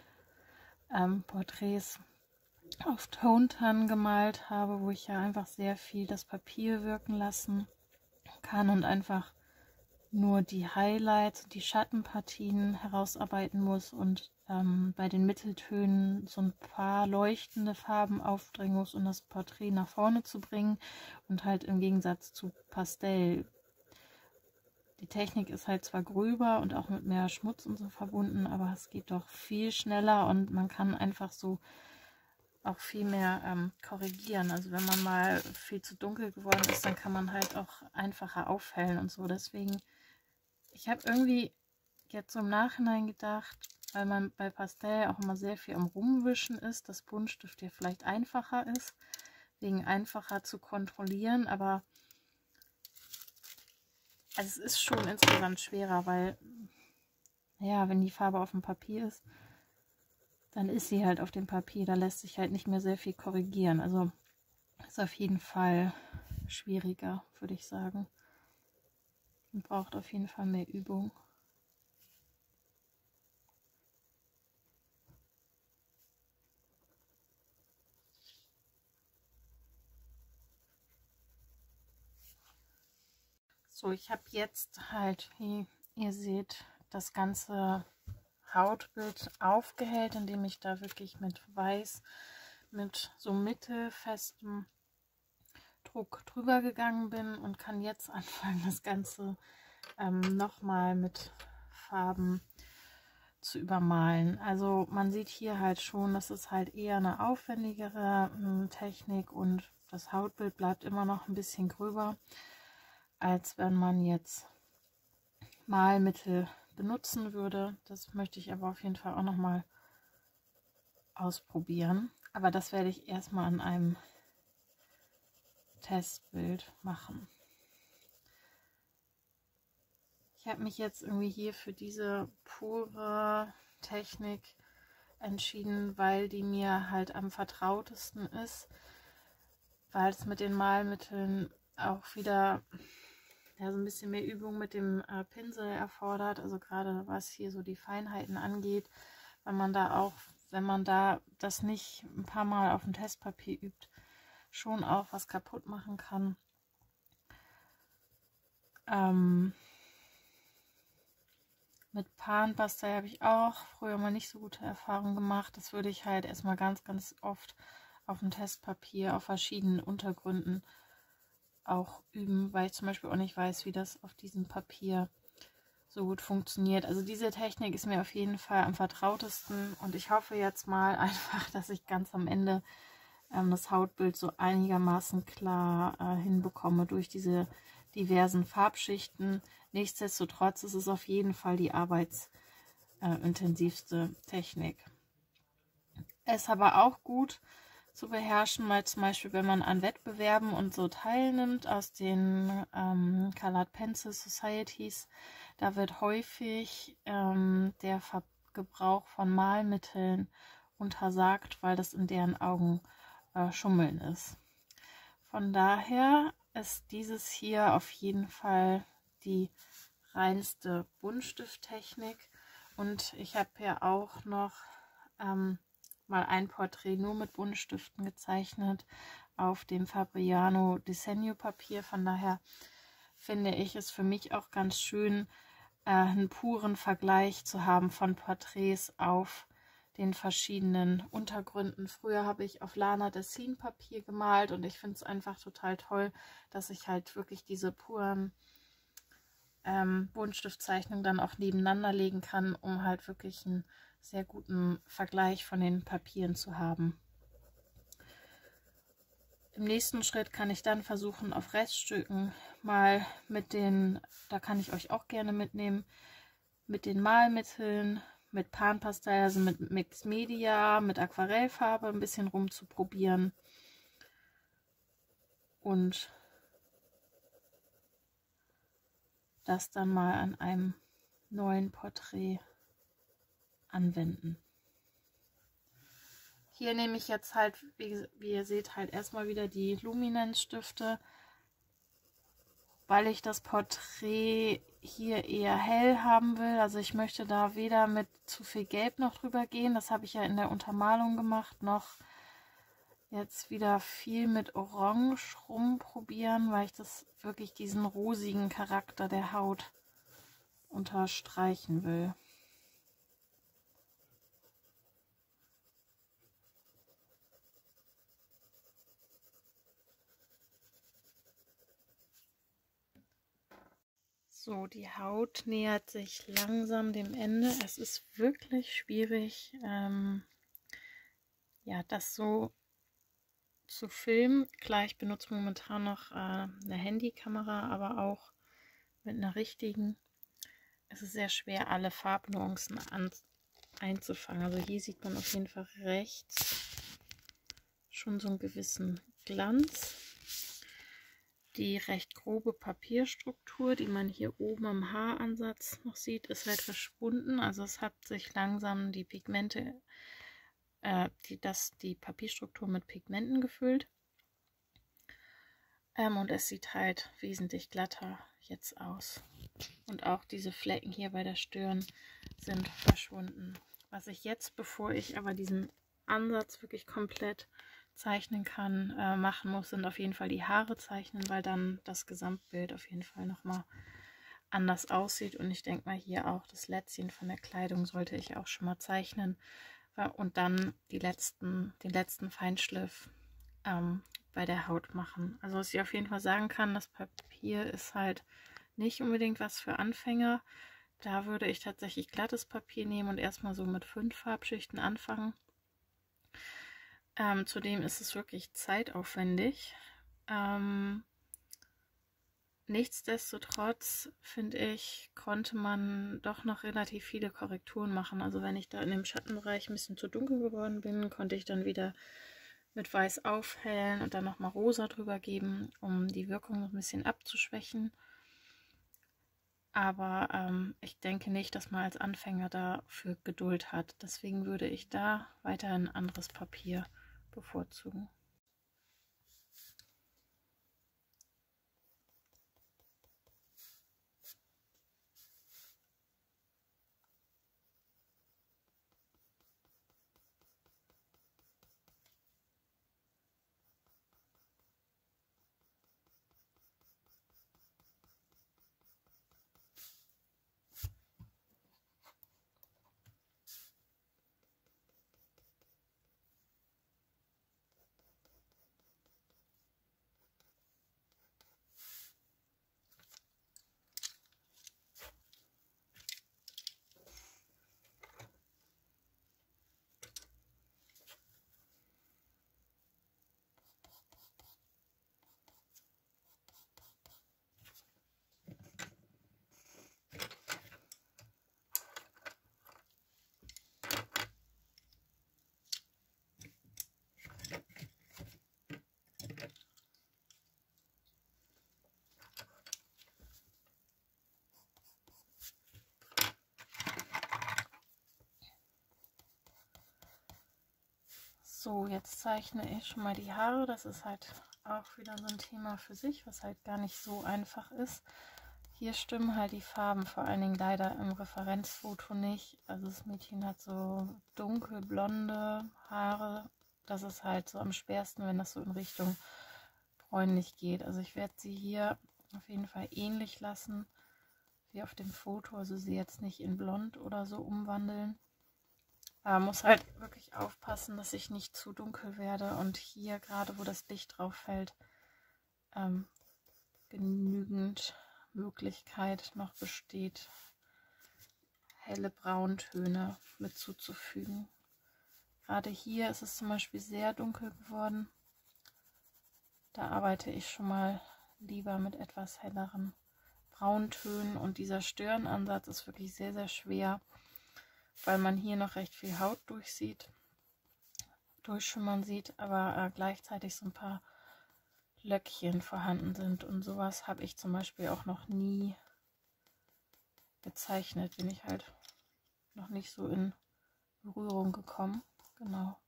Porträts auf Tontan gemalt habe, wo ich ja einfach sehr viel das Papier wirken lassen kann und einfach nur die Highlights, die Schattenpartien herausarbeiten muss und bei den Mitteltönen so ein paar leuchtende Farben aufbringen muss, um das Porträt nach vorne zu bringen und halt im Gegensatz zu Pastell. Die Technik ist halt zwar gröber und auch mit mehr Schmutz und so verbunden, aber es geht doch viel schneller und man kann einfach so auch viel mehr korrigieren. Also wenn man mal viel zu dunkel geworden ist, dann kann man halt auch einfacher aufhellen und so. Deswegen, ich habe irgendwie jetzt so im Nachhinein gedacht, weil man bei Pastell auch immer sehr viel am Rumwischen ist, dass Buntstift hier vielleicht einfacher ist, wegen einfacher zu kontrollieren, aber also es ist schon insgesamt schwerer, weil, ja, wenn die Farbe auf dem Papier ist, dann ist sie halt auf dem Papier, da lässt sich halt nicht mehr sehr viel korrigieren. Also ist auf jeden Fall schwieriger, würde ich sagen. Man braucht auf jeden Fall mehr Übung. So, ich habe jetzt halt, wie ihr seht, das ganze Hautbild aufgehellt, indem ich da wirklich mit Weiß, mit so mittelfestem Druck drüber gegangen bin und kann jetzt anfangen, das Ganze nochmal mit Farben zu übermalen. Also man sieht hier halt schon, das ist halt eher eine aufwendigere Technik und das Hautbild bleibt immer noch ein bisschen gröber, als wenn man jetzt Malmittel benutzen würde. Das möchte ich aber auf jeden Fall auch noch mal ausprobieren. Aber das werde ich erstmal an einem Testbild machen. Ich habe mich jetzt irgendwie hier für diese pure Technik entschieden, weil die mir halt am vertrautesten ist, weil es mit den Malmitteln auch wieder ja, so ein bisschen mehr Übung mit dem Pinsel erfordert, also gerade was hier so die Feinheiten angeht, wenn man da das nicht ein paar Mal auf dem Testpapier übt, schon auch was kaputt machen kann. Mit Panpastell habe ich auch früher mal nicht so gute Erfahrungen gemacht. Das würde ich halt erstmal ganz, ganz oft auf dem Testpapier auf verschiedenen Untergründen auch üben, weil ich zum Beispiel auch nicht weiß, wie das auf diesem Papier so gut funktioniert. Also diese Technik ist mir auf jeden Fall am vertrautesten und ich hoffe jetzt mal einfach, dass ich ganz am Ende das Hautbild so einigermaßen klar hinbekomme durch diese diversen Farbschichten. Nichtsdestotrotz ist es auf jeden Fall die arbeitsintensivste Technik. Es ist aber auch gut zu beherrschen, weil zum Beispiel, wenn man an Wettbewerben und so teilnimmt aus den Colored Pencil Societies, da wird häufig der Gebrauch von Malmitteln untersagt, weil das in deren Augen Schummeln ist. Von daher ist dieses hier auf jeden Fall die reinste Buntstifttechnik und ich habe ja auch noch mal ein Porträt nur mit Buntstiften gezeichnet auf dem Fabriano Disegno Papier. Von daher finde ich es für mich auch ganz schön, einen puren Vergleich zu haben von Porträts auf den verschiedenen Untergründen. Früher habe ich auf Lana Dessin Papier gemalt und ich finde es einfach total toll, dass ich halt wirklich diese puren Buntstiftzeichnungen dann auch nebeneinander legen kann, um halt wirklich einen sehr guten Vergleich von den Papieren zu haben. Im nächsten Schritt kann ich dann versuchen, auf Reststücken mal mit den, da kann ich euch auch gerne mitnehmen, mit den Malmitteln, mit Panpastell, also mit Mixed Media, mit Aquarellfarbe ein bisschen rumzuprobieren und das dann mal an einem neuen Porträt anwenden. Hier nehme ich jetzt halt, wie ihr seht, halt erstmal wieder die Luminance-Stifte, weil ich das Porträt hier eher hell haben will. Also ich möchte da weder mit zu viel Gelb noch drüber gehen, das habe ich ja in der Untermalung gemacht, noch jetzt wieder viel mit Orange rumprobieren, weil ich das wirklich diesen rosigen Charakter der Haut unterstreichen will. So, die Haut nähert sich langsam dem Ende. Es ist wirklich schwierig, ja, das so zu filmen. Klar, ich benutze momentan noch eine Handykamera, aber auch mit einer richtigen. Es ist sehr schwer, alle Farbnuancen einzufangen. Also hier sieht man auf jeden Fall rechts schon so einen gewissen Glanz. Die recht grobe Papierstruktur, die man hier oben am Haaransatz noch sieht, ist halt verschwunden. Also es hat sich langsam die Pigmente, die Papierstruktur mit Pigmenten gefüllt. Und es sieht halt wesentlich glatter jetzt aus. Und auch diese Flecken hier bei der Stirn sind verschwunden. Was ich jetzt, bevor ich aber diesen Ansatz wirklich komplett zeichnen kann, machen muss, sind auf jeden Fall die Haare zeichnen, weil dann das Gesamtbild auf jeden Fall nochmal anders aussieht. Und ich denke mal, hier auch das Lätzchen von der Kleidung sollte ich auch schon mal zeichnen. Und dann den letzten Feinschliff bei der Haut machen. Also was ich auf jeden Fall sagen kann, das Papier ist halt nicht unbedingt was für Anfänger. Da würde ich tatsächlich glattes Papier nehmen und erstmal so mit 5 Farbschichten anfangen. Zudem ist es wirklich zeitaufwendig. Nichtsdestotrotz, finde ich, konnte man doch noch relativ viele Korrekturen machen. Also wenn ich da in dem Schattenbereich ein bisschen zu dunkel geworden bin, konnte ich dann wieder mit Weiß aufhellen und dann nochmal rosa drüber geben, um die Wirkung noch ein bisschen abzuschwächen. Aber ich denke nicht, dass man als Anfänger dafür Geduld hat. Deswegen würde ich da weiterhin anderes Papier bevorzugen. So, jetzt zeichne ich schon mal die Haare. Das ist halt auch wieder so ein Thema für sich, was halt gar nicht so einfach ist. Hier stimmen halt die Farben vor allen Dingen leider im Referenzfoto nicht. Also das Mädchen hat so dunkelblonde Haare. Das ist halt so am schwersten, wenn das so in Richtung bräunlich geht. Also ich werde sie hier auf jeden Fall ähnlich lassen wie auf dem Foto. Also sie jetzt nicht in blond oder so umwandeln. Aber muss halt wirklich aufpassen, dass ich nicht zu dunkel werde und hier gerade, wo das Licht drauf fällt, genügend Möglichkeit noch besteht, helle Brauntöne mit zuzufügen. Gerade hier ist es zum Beispiel sehr dunkel geworden. Da arbeite ich schon mal lieber mit etwas helleren Brauntönen und dieser Stirnansatz ist wirklich sehr, sehr schwer, weil man hier noch recht viel Haut durchschimmern sieht, aber gleichzeitig so ein paar Löckchen vorhanden sind. Und sowas habe ich zum Beispiel auch noch nie gezeichnet. Bin ich halt noch nicht so in Berührung gekommen. Genau.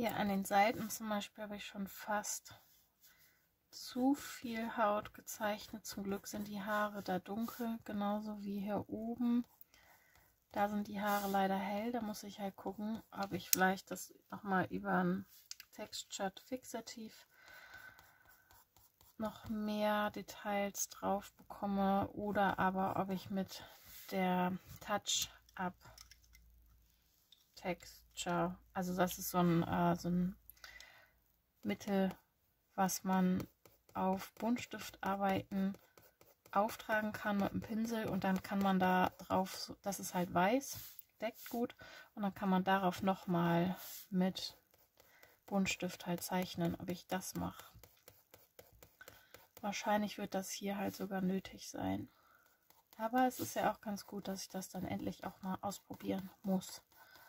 Hier an den Seiten zum Beispiel habe ich schon fast zu viel Haut gezeichnet. Zum Glück sind die Haare da dunkel, genauso wie hier oben. Da sind die Haare leider hell. Da muss ich halt gucken, ob ich vielleicht das nochmal über ein Textured Fixativ noch mehr Details drauf bekomme oder aber ob ich mit der Touch-Up Texture, also das ist so ein Mittel, was man auf Buntstiftarbeiten auftragen kann mit einem Pinsel und dann kann man da drauf, das ist halt weiß, deckt gut und dann kann man darauf nochmal mit Buntstift halt zeichnen, ob ich das mache. Wahrscheinlich wird das hier halt sogar nötig sein. Aber es ist ja auch ganz gut, dass ich das dann endlich auch mal ausprobieren muss.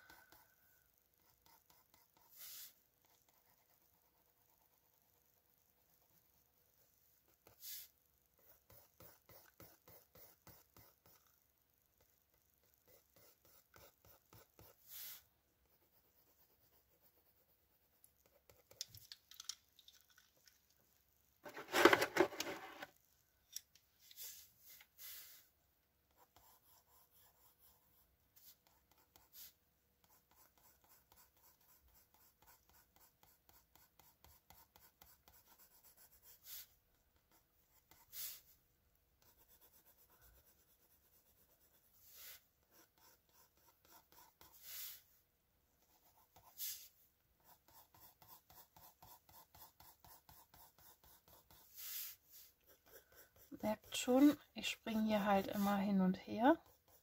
Merkt schon, ich springe hier halt immer hin und her.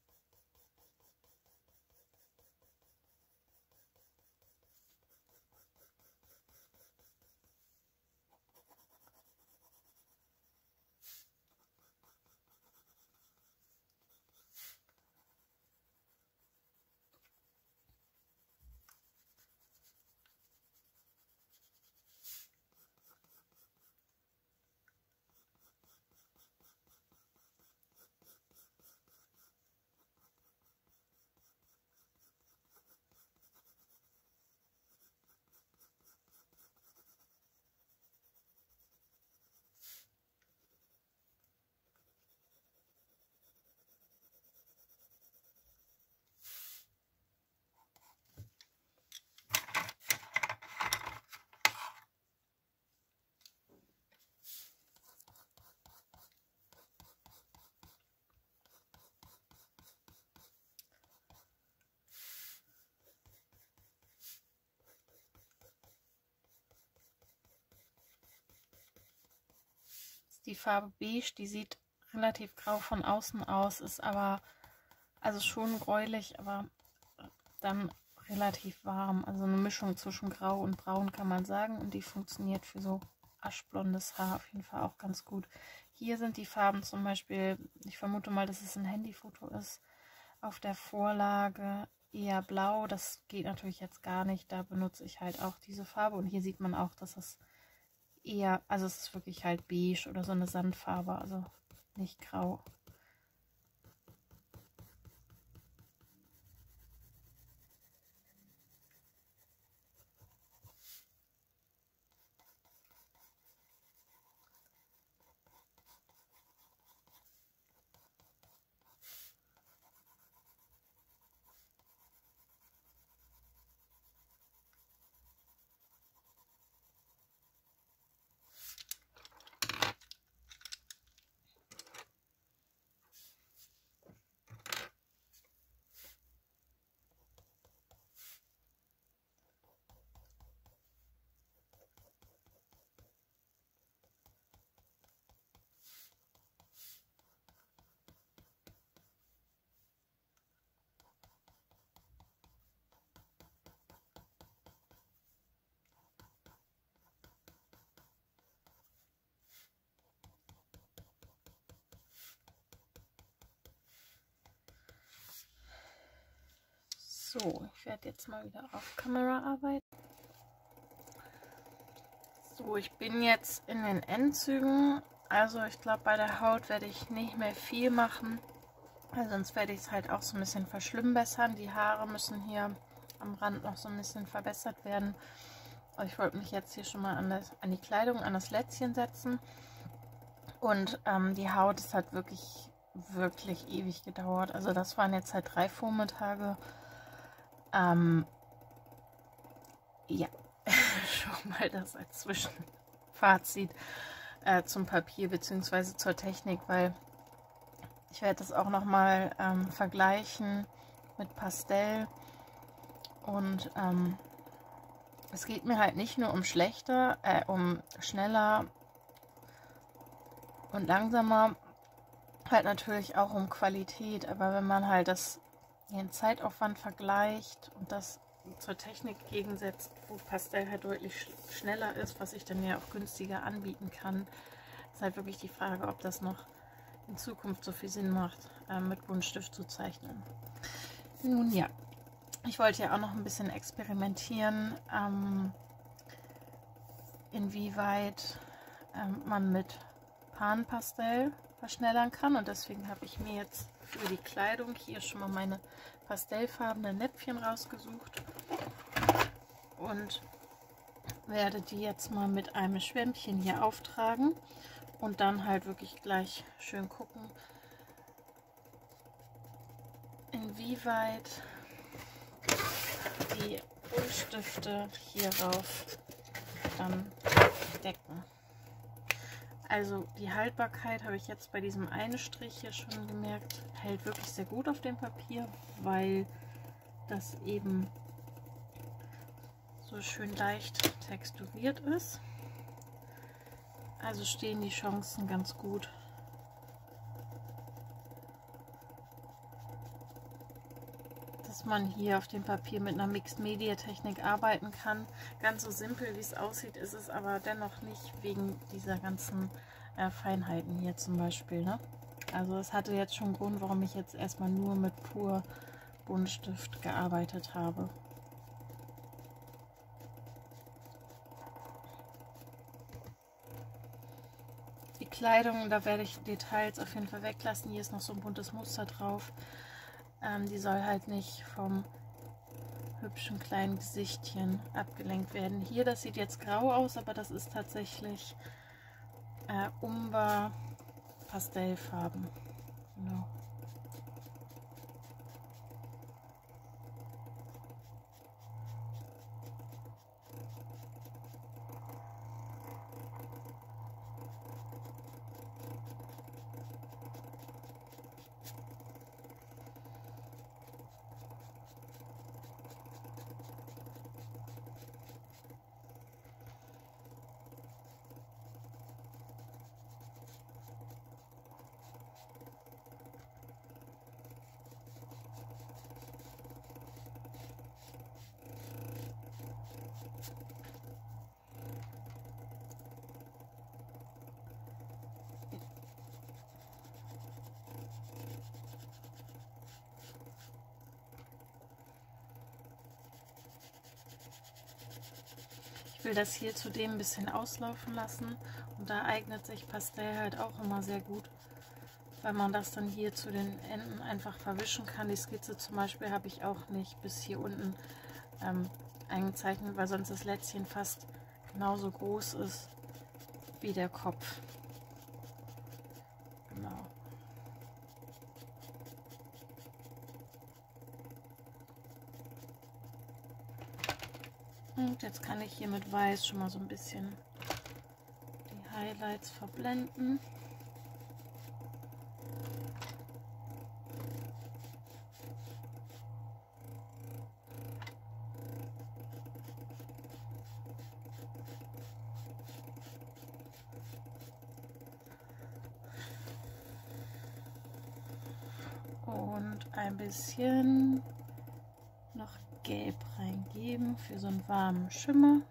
Die Farbe Beige, die sieht relativ grau von außen aus, ist aber also schon gräulich, aber dann relativ warm. Also eine Mischung zwischen Grau und Braun kann man sagen und die funktioniert für so aschblondes Haar auf jeden Fall auch ganz gut. Hier sind die Farben zum Beispiel, ich vermute mal, dass es ein Handyfoto ist, auf der Vorlage eher blau. Das geht natürlich jetzt gar nicht, da benutze ich halt auch diese Farbe und hier sieht man auch, dass es eher, also es ist wirklich halt beige oder so eine Sandfarbe, also nicht grau. So, ich werde jetzt mal wieder auf Kamera arbeiten. So, ich bin jetzt in den Endzügen. Also ich glaube, bei der Haut werde ich nicht mehr viel machen. Weil sonst werde ich es halt auch so ein bisschen verschlimmbessern. Die Haare müssen hier am Rand noch so ein bisschen verbessert werden. Ich wollte mich jetzt hier schon mal an die Kleidung, an das Lätzchen setzen. Und die Haut, das hat wirklich ewig gedauert. Also das waren jetzt halt 3 Vormittage. Ja, schon mal das als Zwischenfazit zum Papier bzw. zur Technik, weil ich werde das auch nochmal vergleichen mit Pastell. Und es geht mir halt nicht nur um um schneller und langsamer, halt natürlich auch um Qualität. Aber wenn man halt den Zeitaufwand vergleicht und das zur Technik gegensetzt, wo Pastell halt deutlich schneller ist, was ich dann ja auch günstiger anbieten kann, ist halt wirklich die Frage, ob das noch in Zukunft so viel Sinn macht, mit Buntstift zu zeichnen. Nun ja, ich wollte ja auch noch ein bisschen experimentieren, inwieweit man mit Panpastell verschnellern kann, und deswegen habe ich mir jetzt für die Kleidung hier schon mal meine pastellfarbenen Näpfchen rausgesucht und werde die jetzt mal mit einem Schwämmchen hier auftragen und dann halt wirklich gleich schön gucken, inwieweit die Buntstifte hierauf dann decken. Also die Haltbarkeit habe ich jetzt bei diesem einen Strich hier schon gemerkt, hält wirklich sehr gut auf dem Papier, weil das eben so schön leicht texturiert ist. Also stehen die Chancen ganz gut, dass man hier auf dem Papier mit einer Mixed-Media-Technik arbeiten kann. Ganz so simpel, wie es aussieht, ist es aber dennoch nicht, wegen dieser ganzen Feinheiten hier zum Beispiel, ne? Also es hatte jetzt schon einen Grund, warum ich jetzt erstmal nur mit pur Buntstift gearbeitet habe. Die Kleidung, da werde ich Details auf jeden Fall weglassen. Hier ist noch so ein buntes Muster drauf. Die soll halt nicht vom hübschen kleinen Gesichtchen abgelenkt werden. Hier, das sieht jetzt grau aus, aber das ist tatsächlich Umber Pastellfarben. Genau. Ich will das hier zudem ein bisschen auslaufen lassen, und da eignet sich Pastell halt auch immer sehr gut, weil man das dann hier zu den Enden einfach verwischen kann. Die Skizze zum Beispiel habe ich auch nicht bis hier unten eingezeichnet, weil sonst das Lätzchen fast genauso groß ist wie der Kopf. Genau. Und jetzt kann ich hier mit Weiß schon mal so ein bisschen die Highlights verblenden. Und ein bisschen noch Gelb reingeben für so einen warmen Schimmer.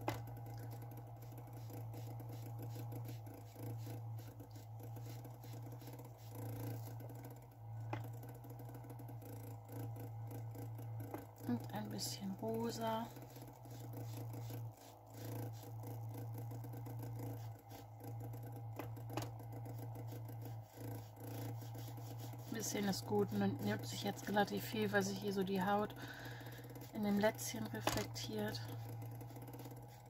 Und ein bisschen rosa. Ein bisschen ist gut, und nimmt sich jetzt relativ viel, weil sich hier so die Haut in dem Lätzchen reflektiert.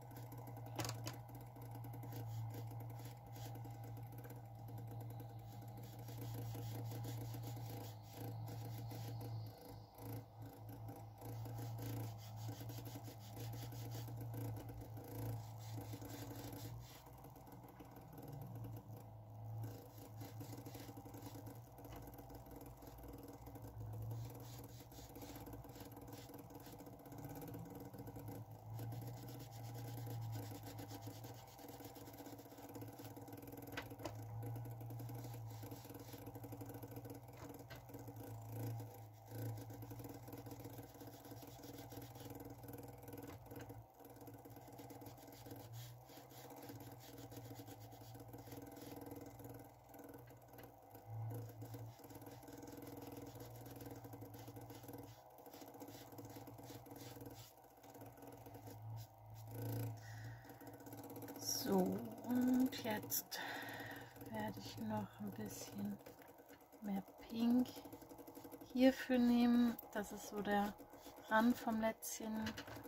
So, und jetzt werde ich noch ein bisschen mehr Pink hierfür nehmen. Das ist so der Rand vom Lätzchen.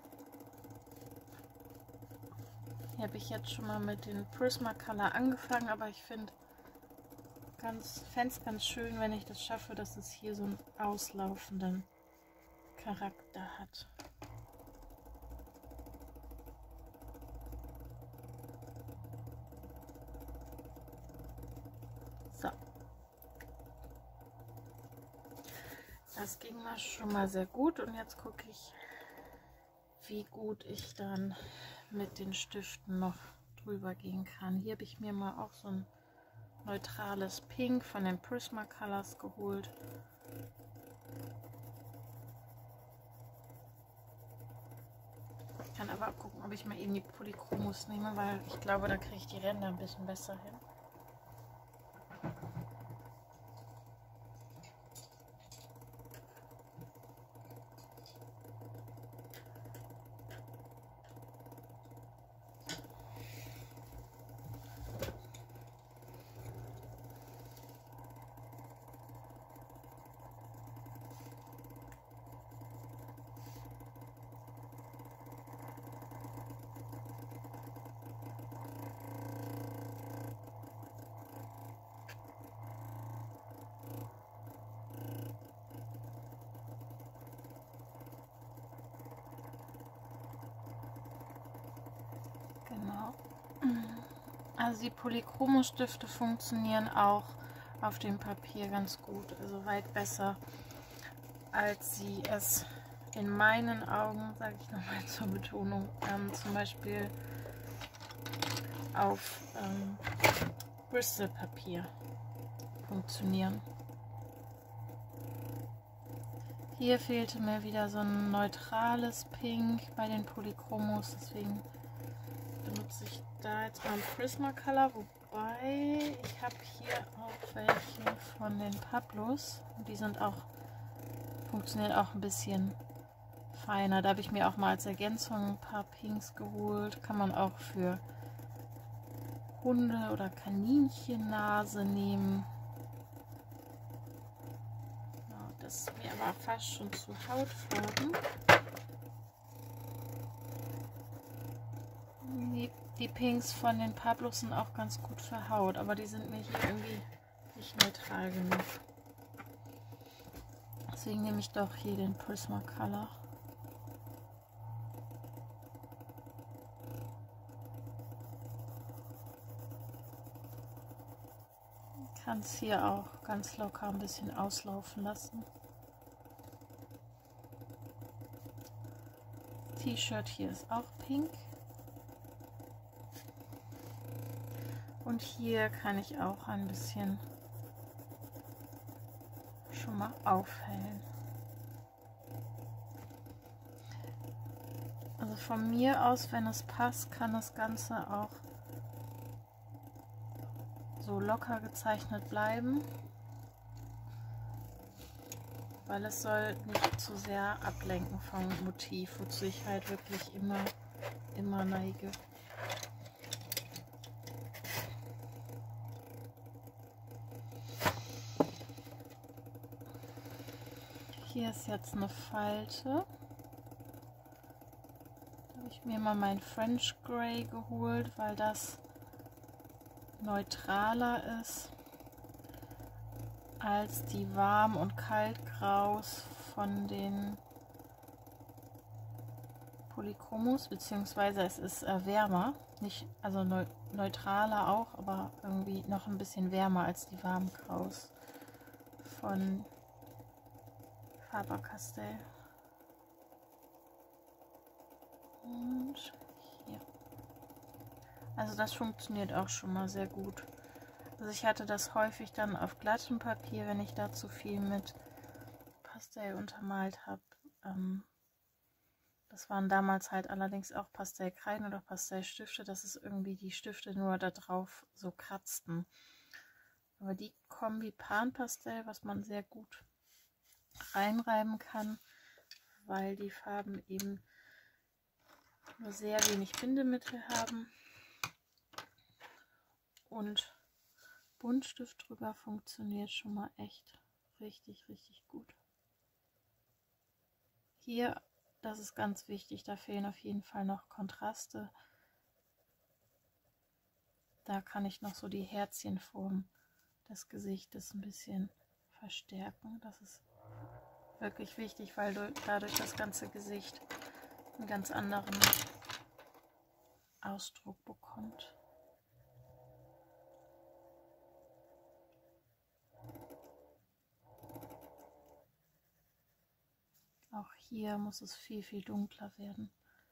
Hier habe ich jetzt schon mal mit den Prismacolor angefangen, aber ich fände es ganz schön, wenn ich das schaffe, dass es hier so einen auslaufenden Charakter hat. So. Das ging mal schon mal sehr gut und jetzt gucke ich, wie gut ich dann mit den Stiften noch drüber gehen kann. Hier habe ich mir mal auch so ein neutrales Pink von den Prismacolors geholt. Ich kann aber gucken, ob ich mal eben die Polychromos nehme, weil ich glaube, da kriege ich die Ränder ein bisschen besser hin. Genau. Also die Polychromo-Stifte funktionieren auch auf dem Papier ganz gut, also weit besser, als sie es in meinen Augen, sage ich nochmal zur Betonung, zum Beispiel auf Bristol-Papier funktionieren. Hier fehlte mir wieder so ein neutrales Pink bei den Polychromos, deswegen benutze ich da jetzt mal einen Prismacolor, wobei ich habe hier auch welche von den Pablos. Die sind auch, funktionieren auch ein bisschen feiner. Da habe ich mir auch mal als Ergänzung ein paar Pinks geholt. Kann man auch für Hunde- oder Kaninchennase nehmen. Ja, das ist mir aber fast schon zu Hautfarben. Die Pinks von den Pablos sind auch ganz gut für Haut, aber die sind mir hier irgendwie nicht neutral genug. Deswegen nehme ich doch hier den Prismacolor. Ich kann es hier auch ganz locker ein bisschen auslaufen lassen. Das T-Shirt hier ist auch pink. Und hier kann ich auch ein bisschen schon mal aufhellen. Also von mir aus, wenn es passt, kann das Ganze auch so locker gezeichnet bleiben, weil es soll nicht zu sehr ablenken vom Motiv, wozu ich halt wirklich immer neige. Hier ist jetzt eine Falte. Da habe ich mir mal mein French Grey geholt, weil das neutraler ist als die Warm- und Kaltgraus von den Polychromos, beziehungsweise es ist wärmer, nicht, also neutraler auch, aber irgendwie noch ein bisschen wärmer als die Warmgraus von Faber-Castell. Und hier. Also das funktioniert auch schon mal sehr gut. Also ich hatte das häufig dann auf glattem Papier, wenn ich da zu viel mit Pastell untermalt habe. Das waren damals halt allerdings auch Pastellkreiden oder Pastellstifte, dass es irgendwie die Stifte nur da drauf so kratzten. Aber die Kombi Pan-Pastell, was man sehr gut reinreiben kann, weil die Farben eben nur sehr wenig Bindemittel haben, und Buntstift drüber funktioniert schon mal echt richtig, richtig gut. Hier, das ist ganz wichtig, da fehlen auf jeden Fall noch Kontraste. Da kann ich noch so die Herzchenform des Gesichtes ein bisschen verstärken. Das ist wirklich wichtig, weil dadurch das ganze Gesicht einen ganz anderen Ausdruck bekommt. Auch hier muss es viel, viel dunkler werden.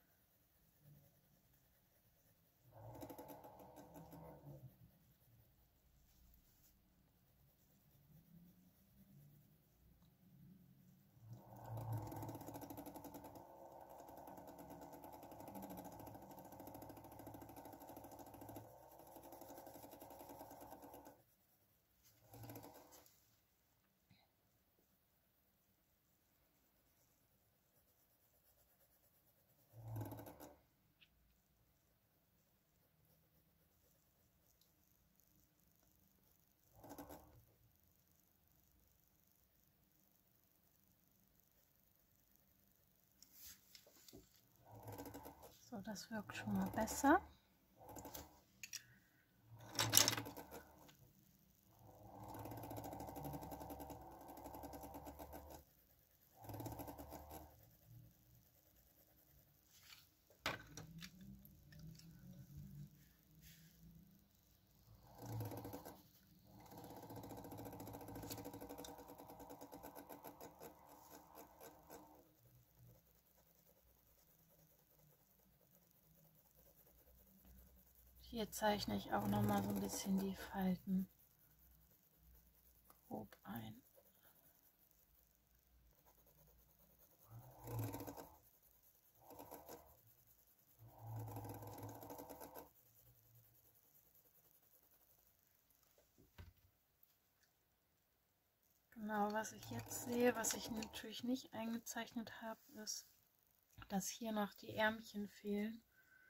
So, das wirkt schon mal besser. Hier zeichne ich auch noch mal so ein bisschen die Falten grob ein. Genau, was ich jetzt sehe, was ich natürlich nicht eingezeichnet habe, ist, dass hier noch die Ärmchen fehlen.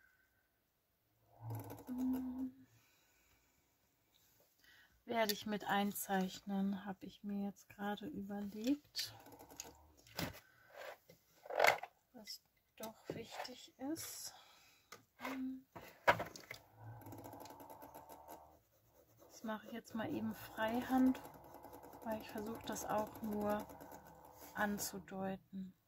Werde ich mit einzeichnen, habe ich mir jetzt gerade überlegt, was doch wichtig ist. Das mache ich jetzt mal eben freihand, weil ich versuche das auch nur anzudeuten.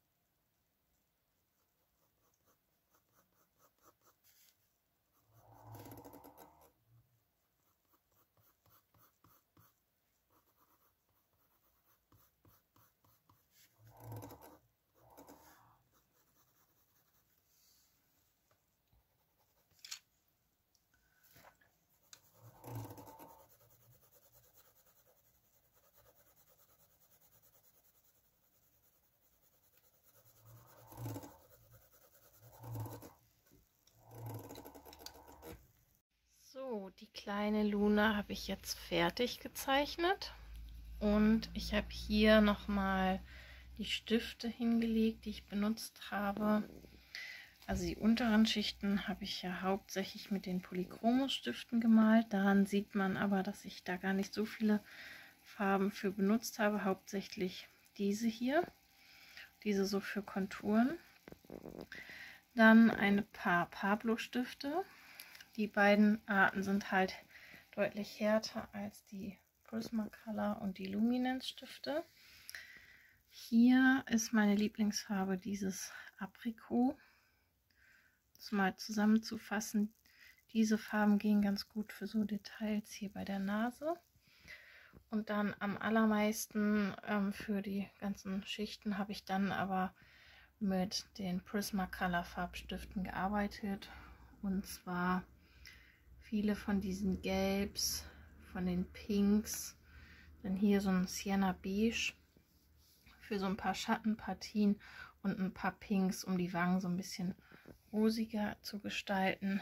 So, die kleine Luna habe ich jetzt fertig gezeichnet und ich habe hier nochmal die Stifte hingelegt, die ich benutzt habe. Also die unteren Schichten habe ich ja hauptsächlich mit den Polychromos-Stiften gemalt. Daran sieht man aber, dass ich da gar nicht so viele Farben für benutzt habe. Hauptsächlich diese hier, diese so für Konturen. Dann ein paar Pablo-Stifte. Die beiden Arten sind halt deutlich härter als die Prismacolor und die Luminance Stifte. Hier ist meine Lieblingsfarbe dieses Aprikot. Das mal zusammenzufassen, diese Farben gehen ganz gut für so Details hier bei der Nase. Und dann am allermeisten für die ganzen Schichten habe ich dann aber mit den Prismacolor Farbstiften gearbeitet. Und zwar viele von diesen Gelbs, von den Pinks, dann hier so ein Sienna Beige für so ein paar Schattenpartien und ein paar Pinks, um die Wangen so ein bisschen rosiger zu gestalten.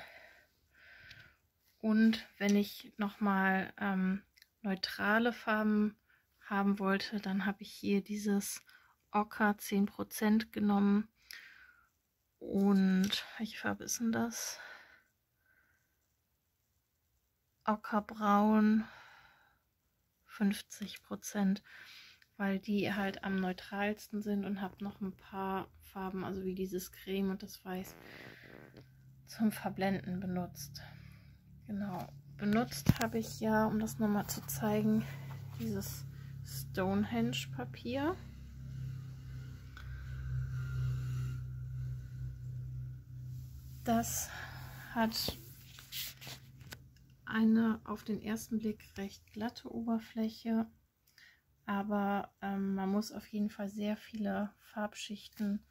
Und wenn ich nochmal neutrale Farben haben wollte, dann habe ich hier dieses Ocker 10% genommen. Und welche Farbe ist denn das? Ockerbraun 50%, weil die halt am neutralsten sind, und habe noch ein paar Farben, also wie dieses Creme und das Weiß, zum Verblenden benutzt. Genau, benutzt habe ich ja, um das nochmal zu zeigen, dieses Stonehenge Papier. Das hat eine auf den ersten Blick recht glatte Oberfläche, aber man muss auf jeden Fall sehr viele Farbschichten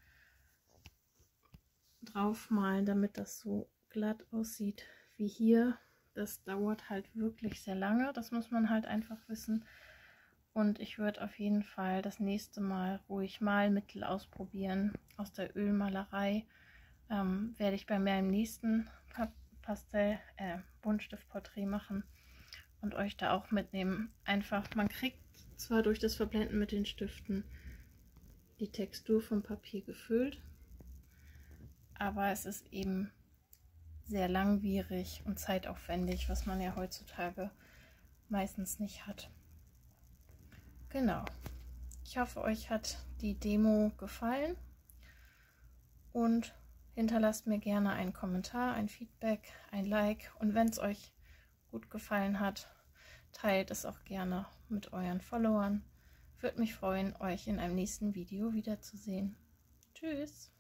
draufmalen, damit das so glatt aussieht wie hier. Das dauert halt wirklich sehr lange, das muss man halt einfach wissen. Und ich würde auf jeden Fall das nächste Mal ruhig Malmittel ausprobieren aus der Ölmalerei. Werde ich bei meinem nächsten Buntstiftporträt machen und euch da auch mitnehmen. Einfach, man kriegt zwar durch das Verblenden mit den Stiften die Textur vom Papier gefüllt, aber es ist eben sehr langwierig und zeitaufwendig, was man ja heutzutage meistens nicht hat. Genau. Ich hoffe, euch hat die Demo gefallen und hinterlasst mir gerne einen Kommentar, ein Feedback, ein Like, und wenn es euch gut gefallen hat, teilt es auch gerne mit euren Followern. Würde mich freuen, euch in einem nächsten Video wiederzusehen. Tschüss!